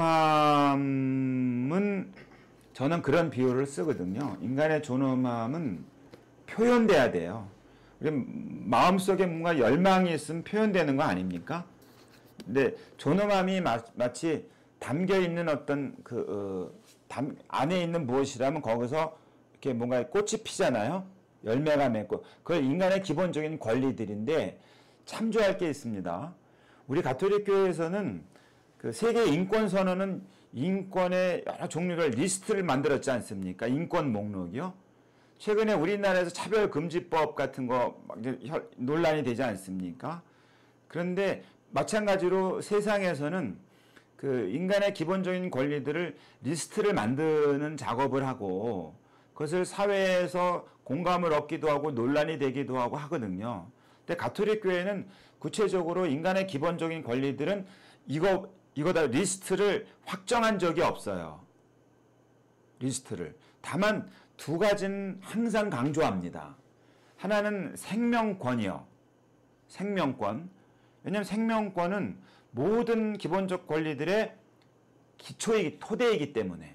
존엄함은 저는 그런 비유를 쓰거든요. 인간의 존엄함은 표현돼야 돼요. 우리 마음속에 뭔가 열망이 있으면 표현되는 거 아닙니까? 근데 존엄함이 마치 담겨 있는 어떤 안에 있는 무엇이라면 거기서 이렇게 뭔가 꽃이 피잖아요. 열매가 맺고. 그건 인간의 기본적인 권리들인데 참조할 게 있습니다. 우리 가톨릭 교회에서는 그 세계 인권 선언은 인권의 여러 종류를 리스트를 만들었지 않습니까? 인권 목록이요. 최근에 우리나라에서 차별금지법 같은 거 논란이 되지 않습니까? 그런데 마찬가지로 세상에서는 그 인간의 기본적인 권리들을 리스트를 만드는 작업을 하고 그것을 사회에서 공감을 얻기도 하고 논란이 되기도 하고 하거든요. 근데 가톨릭 교회는 구체적으로 인간의 기본적인 권리들은 이거다 리스트를 확정한 적이 없어요. 리스트를. 다만 두 가지는 항상 강조합니다. 하나는 생명권이요. 생명권. 왜냐하면 생명권은 모든 기본적 권리들의 토대이기 때문에.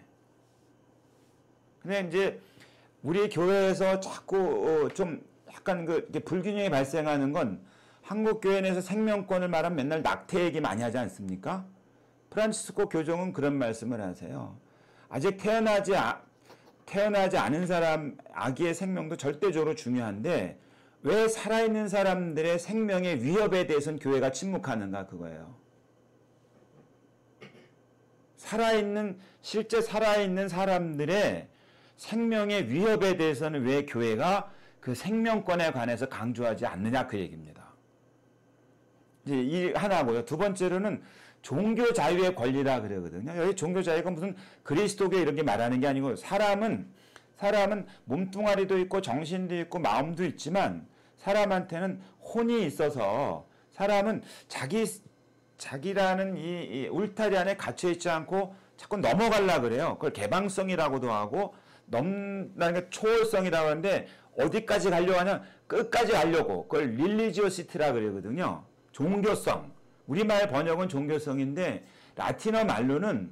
근데 이제 우리 교회에서 자꾸 좀 약간 불균형이 발생하는 건, 한국 교회 내에서 생명권을 말하면 맨날 낙태 얘기 많이 하지 않습니까? 프란치스코 교종은 그런 말씀을 하세요. 아직 태어나지 않은 사람, 아기의 생명도 절대적으로 중요한데 왜 살아있는 사람들의 생명의 위협에 대해서는 교회가 침묵하는가, 그거예요. 실제 살아있는 사람들의 생명의 위협에 대해서는 왜 교회가 그 생명권에 관해서 강조하지 않느냐, 그 얘기입니다. 이제 이 하나고요. 두 번째로는 종교 자유의 권리라 그러거든요. 여기 종교 자유가 무슨 그리스도교 이런 게 말하는 게 아니고, 사람은 몸뚱아리도 있고 정신도 있고 마음도 있지만 사람한테는 혼이 있어서, 사람은 자기라는 이 울타리 안에 갇혀 있지 않고 자꾸 넘어가려고 그래요. 그걸 개방성이라고도 하고, 넘나는 게 초월성이라고 하는데, 어디까지 가려고 하냐? 끝까지 가려고. 그걸 릴리지오시티라 그러거든요. 종교성. 우리말 번역은 종교성인데 라틴어 말로는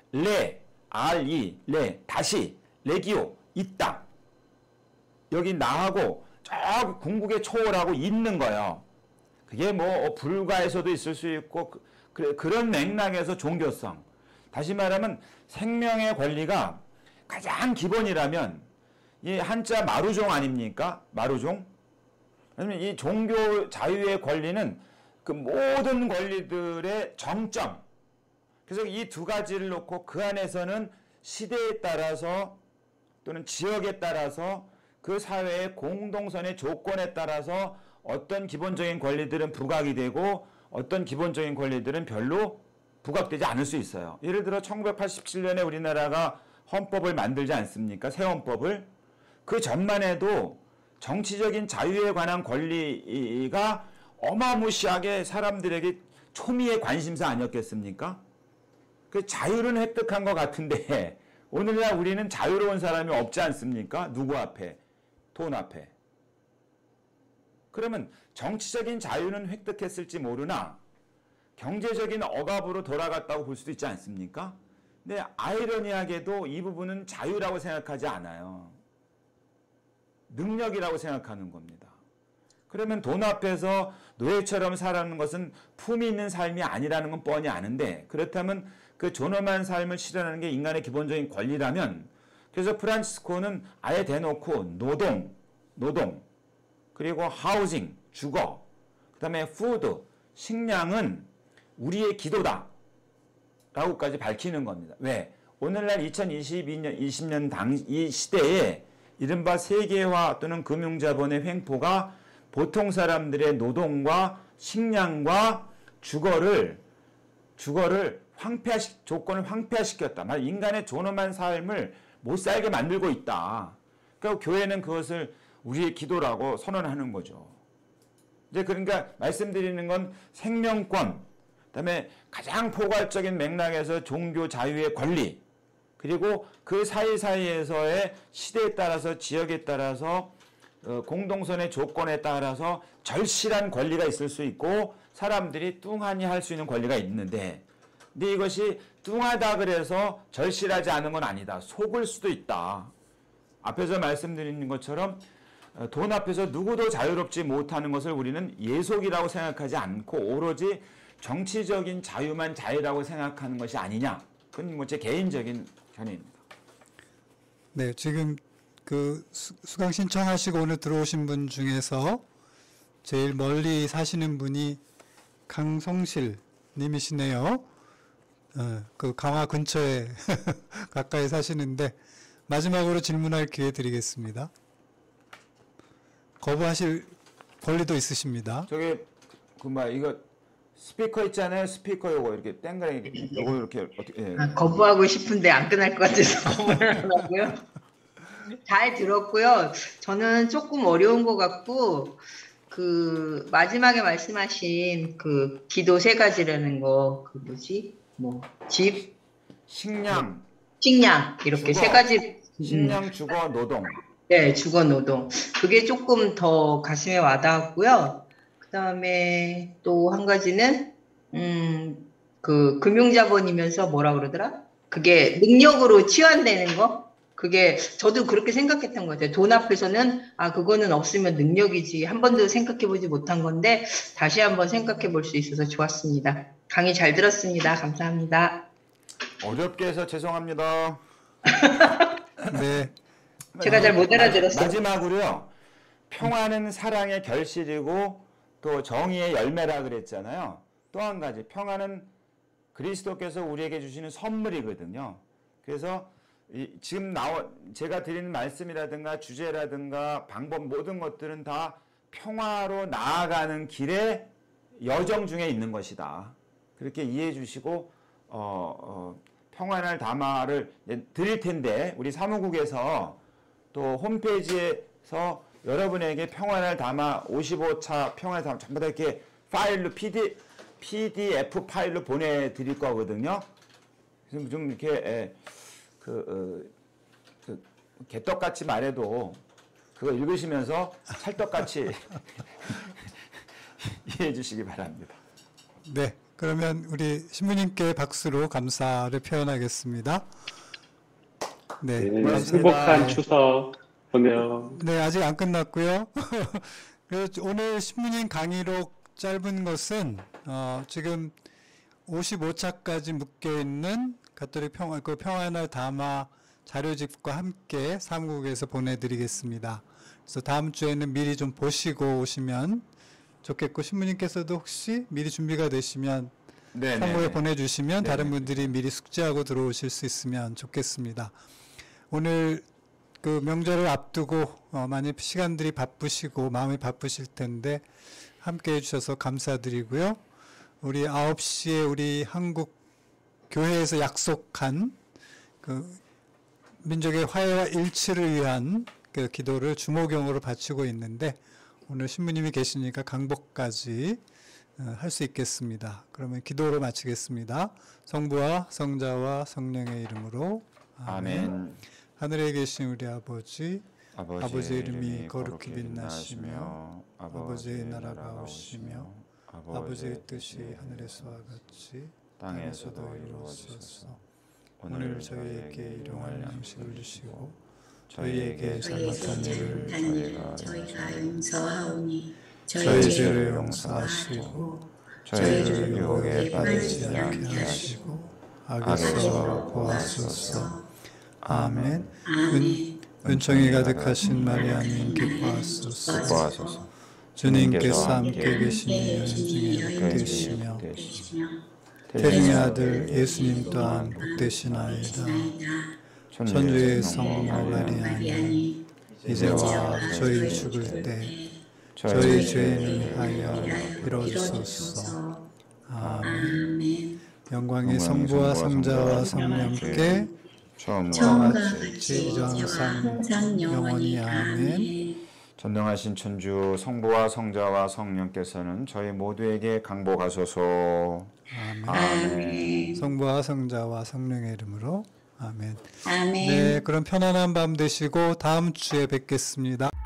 레, 다시, 레기오, 있다. 여기 나하고 저 궁극의 초월하고 있는 거예요. 그게 뭐 불가에서도 있을 수 있고 그런 맥락에서 종교성. 다시 말하면 생명의 권리가 가장 기본이라면 이 한자 마루종 아닙니까? 마루종? 왜냐면 이 종교 자유의 권리는 그 모든 권리들의 정점. 그래서 이 두 가지를 놓고 그 안에서는 시대에 따라서 또는 지역에 따라서 그 사회의 공동선의 조건에 따라서 어떤 기본적인 권리들은 부각이 되고 어떤 기본적인 권리들은 별로 부각되지 않을 수 있어요. 예를 들어 1987년에 우리나라가 헌법을 만들지 않습니까? 새 헌법을. 그 전만 해도 정치적인 자유에 관한 권리가 어마무시하게 사람들에게 초미의 관심사 아니었겠습니까? 그 자유는 획득한 것 같은데 오늘날 우리는 자유로운 사람이 없지 않습니까? 누구 앞에? 돈 앞에. 그러면 정치적인 자유는 획득했을지 모르나 경제적인 억압으로 돌아갔다고 볼 수도 있지 않습니까? 근데 아이러니하게도 이 부분은 자유라고 생각하지 않아요. 능력이라고 생각하는 겁니다. 그러면 돈 앞에서 노예처럼 살아가는 것은 품위 있는 삶이 아니라는 건 뻔히 아는데 그렇다면 그 존엄한 삶을 실현하는 게 인간의 기본적인 권리라면 그래서 프란치스코는 아예 대놓고 노동 그리고 하우징, 주거 그 다음에 푸드, 식량은 우리의 기도다 라고까지 밝히는 겁니다. 왜? 오늘날 2020년 이 시대에 이른바 세계화 또는 금융자본의 횡포가 보통 사람들의 노동과 식량과 주거를 조건을 황폐화시켰다. 말 인간의 존엄한 삶을 못 살게 만들고 있다. 그러니까 교회는 그것을 우리의 기도라고 선언하는 거죠. 이제 그러니까 말씀드리는 건 생명권, 그다음에 가장 포괄적인 맥락에서 종교 자유의 권리, 그리고 그 사이사이에서의 시대에 따라서 지역에 따라서 공동선의 조건에 따라서 절실한 권리가 있을 수 있고 사람들이 뚱하니 할 수 있는 권리가 있는데 근데 이것이 뚱하다 그래서 절실하지 않은 건 아니다. 속을 수도 있다. 앞에서 말씀드린 것처럼 돈 앞에서 누구도 자유롭지 못하는 것을 우리는 예속이라고 생각하지 않고 오로지 정치적인 자유만 자유라고 생각하는 것이 아니냐. 그건 뭐 제 개인적인 견해입니다. 네, 지금 그 수강 신청하시고 오늘 들어오신 분 중에서 제일 멀리 사시는 분이 강성실 님이시네요. 그 강화 근처에 가까이 사시는데 마지막으로 질문할 기회 드리겠습니다. 거부하실 권리도 있으십니다. 저기 이거 스피커 있잖아요. 스피커 요거 이렇게 땡그레 요거 이렇게 어떻게 예. 거부하고 싶은데 안 끝날 것 같아서 거부를 하고요. 잘 들었고요. 저는 조금 어려운 것 같고 그 마지막에 말씀하신 그 기도 세 가지라는 거 그 뭐지? 뭐 집, 식량 이렇게 주거, 세 가지. 식량, 주거, 노동. 네, 주거 노동. 그게 조금 더 가슴에 와닿았고요. 그다음에 또 한 가지는 그 금융자본이면서 뭐라 그러더라? 그게 능력으로 치환되는 거? 그게 저도 그렇게 생각했던 것 같아요. 돈 앞에서는 그거는 없으면 능력이지. 한 번도 생각해보지 못한 건데 다시 한번 생각해 볼 수 있어서 좋았습니다. 강의 잘 들었습니다. 감사합니다. 어렵게 해서 죄송합니다. 네. 제가 잘 못 알아들었어요. 마지막으로요. 평화는 사랑의 결실이고 또 정의의 열매라 그랬잖아요. 또 한 가지 평화는 그리스도께서 우리에게 주시는 선물이거든요. 그래서 지금 제가 드리는 말씀이라든가 주제라든가 방법 모든 것들은 다 평화로 나아가는 길의 여정 중에 있는 것이다. 그렇게 이해해 주시고 평화날 담화를 드릴 텐데 우리 사무국에서 또 홈페이지에서 여러분에게 평화날 담화 55차 평화날 담화 전부 다 이렇게 파일로 PDF 파일로 보내드릴 거거든요. 그래서 좀 이렇게 개떡같이 말해도 그거 읽으시면서 찰떡같이 이해해 주시기 바랍니다. 네, 그러면 우리 신부님께 박수로 감사를 표현하겠습니다. 네, 네, 고맙습니다. 행복한 추석 보내요. 네, 아직 안 끝났고요. 그래서 오늘 신부님 강의록 짧은 것은 지금 55차까지 묶여 있는 가톨릭 평화날 담화 자료집과 함께 사무국에서 보내드리겠습니다. 그래서 다음 주에는 미리 좀 보시고 오시면 좋겠고, 신부님께서도 혹시 미리 준비가 되시면 사무국에 보내주시면 다른 분들이 미리 숙지하고 들어오실 수 있으면 좋겠습니다. 오늘 그 명절을 앞두고 많이 시간들이 바쁘시고 마음이 바쁘실 텐데 함께 해주셔서 감사드리고요. 우리 9시에 우리 한국 교회에서 약속한 그 민족의 화해와 일치를 위한 그 기도를 주모경으로 바치고 있는데 오늘 신부님이 계시니까 강복까지 할 수 있겠습니다. 그러면 기도로 마치겠습니다. 성부와 성자와 성령의 이름으로 아멘. 하늘에 계신 우리 아버지, 아버지의 이름이 거룩히 빛나시며 아버지의 나라가 오시며 아버지의 뜻이 하늘에서와 같이 땅에서도 이루어지소서. 오늘 저희에게 일용할 양식을 주시고 저희에게 잘못한 일을 저희가 용서하오니 저희 죄를 용서하시고 저희를 유혹에 빠지지 않게 하시고 악에서 구하소서. 아멘. 은총이 가득하신 마리아님 기뻐하소서. 주님께서 함께 계시니 여인 중에 복되시며 태중의 아들 예수님 또한 복되시나이다. 천주의 성모 마리아님 이제와 저희 죽을 때 저희 죄를 위하여 빌어주소서. 아멘. 영광의 성부와 성자와 성령께 처음과 같이 이전상 항상 영원히 아멘. 전능하신 천주 성부와 성자와 성령께서는 저희 모두에게 강복하소서. 아멘. 성부와 성자와 성령의 이름으로 아멘. 아멘. 네, 그럼 편안한 밤 되시고 다음 주에 뵙겠습니다.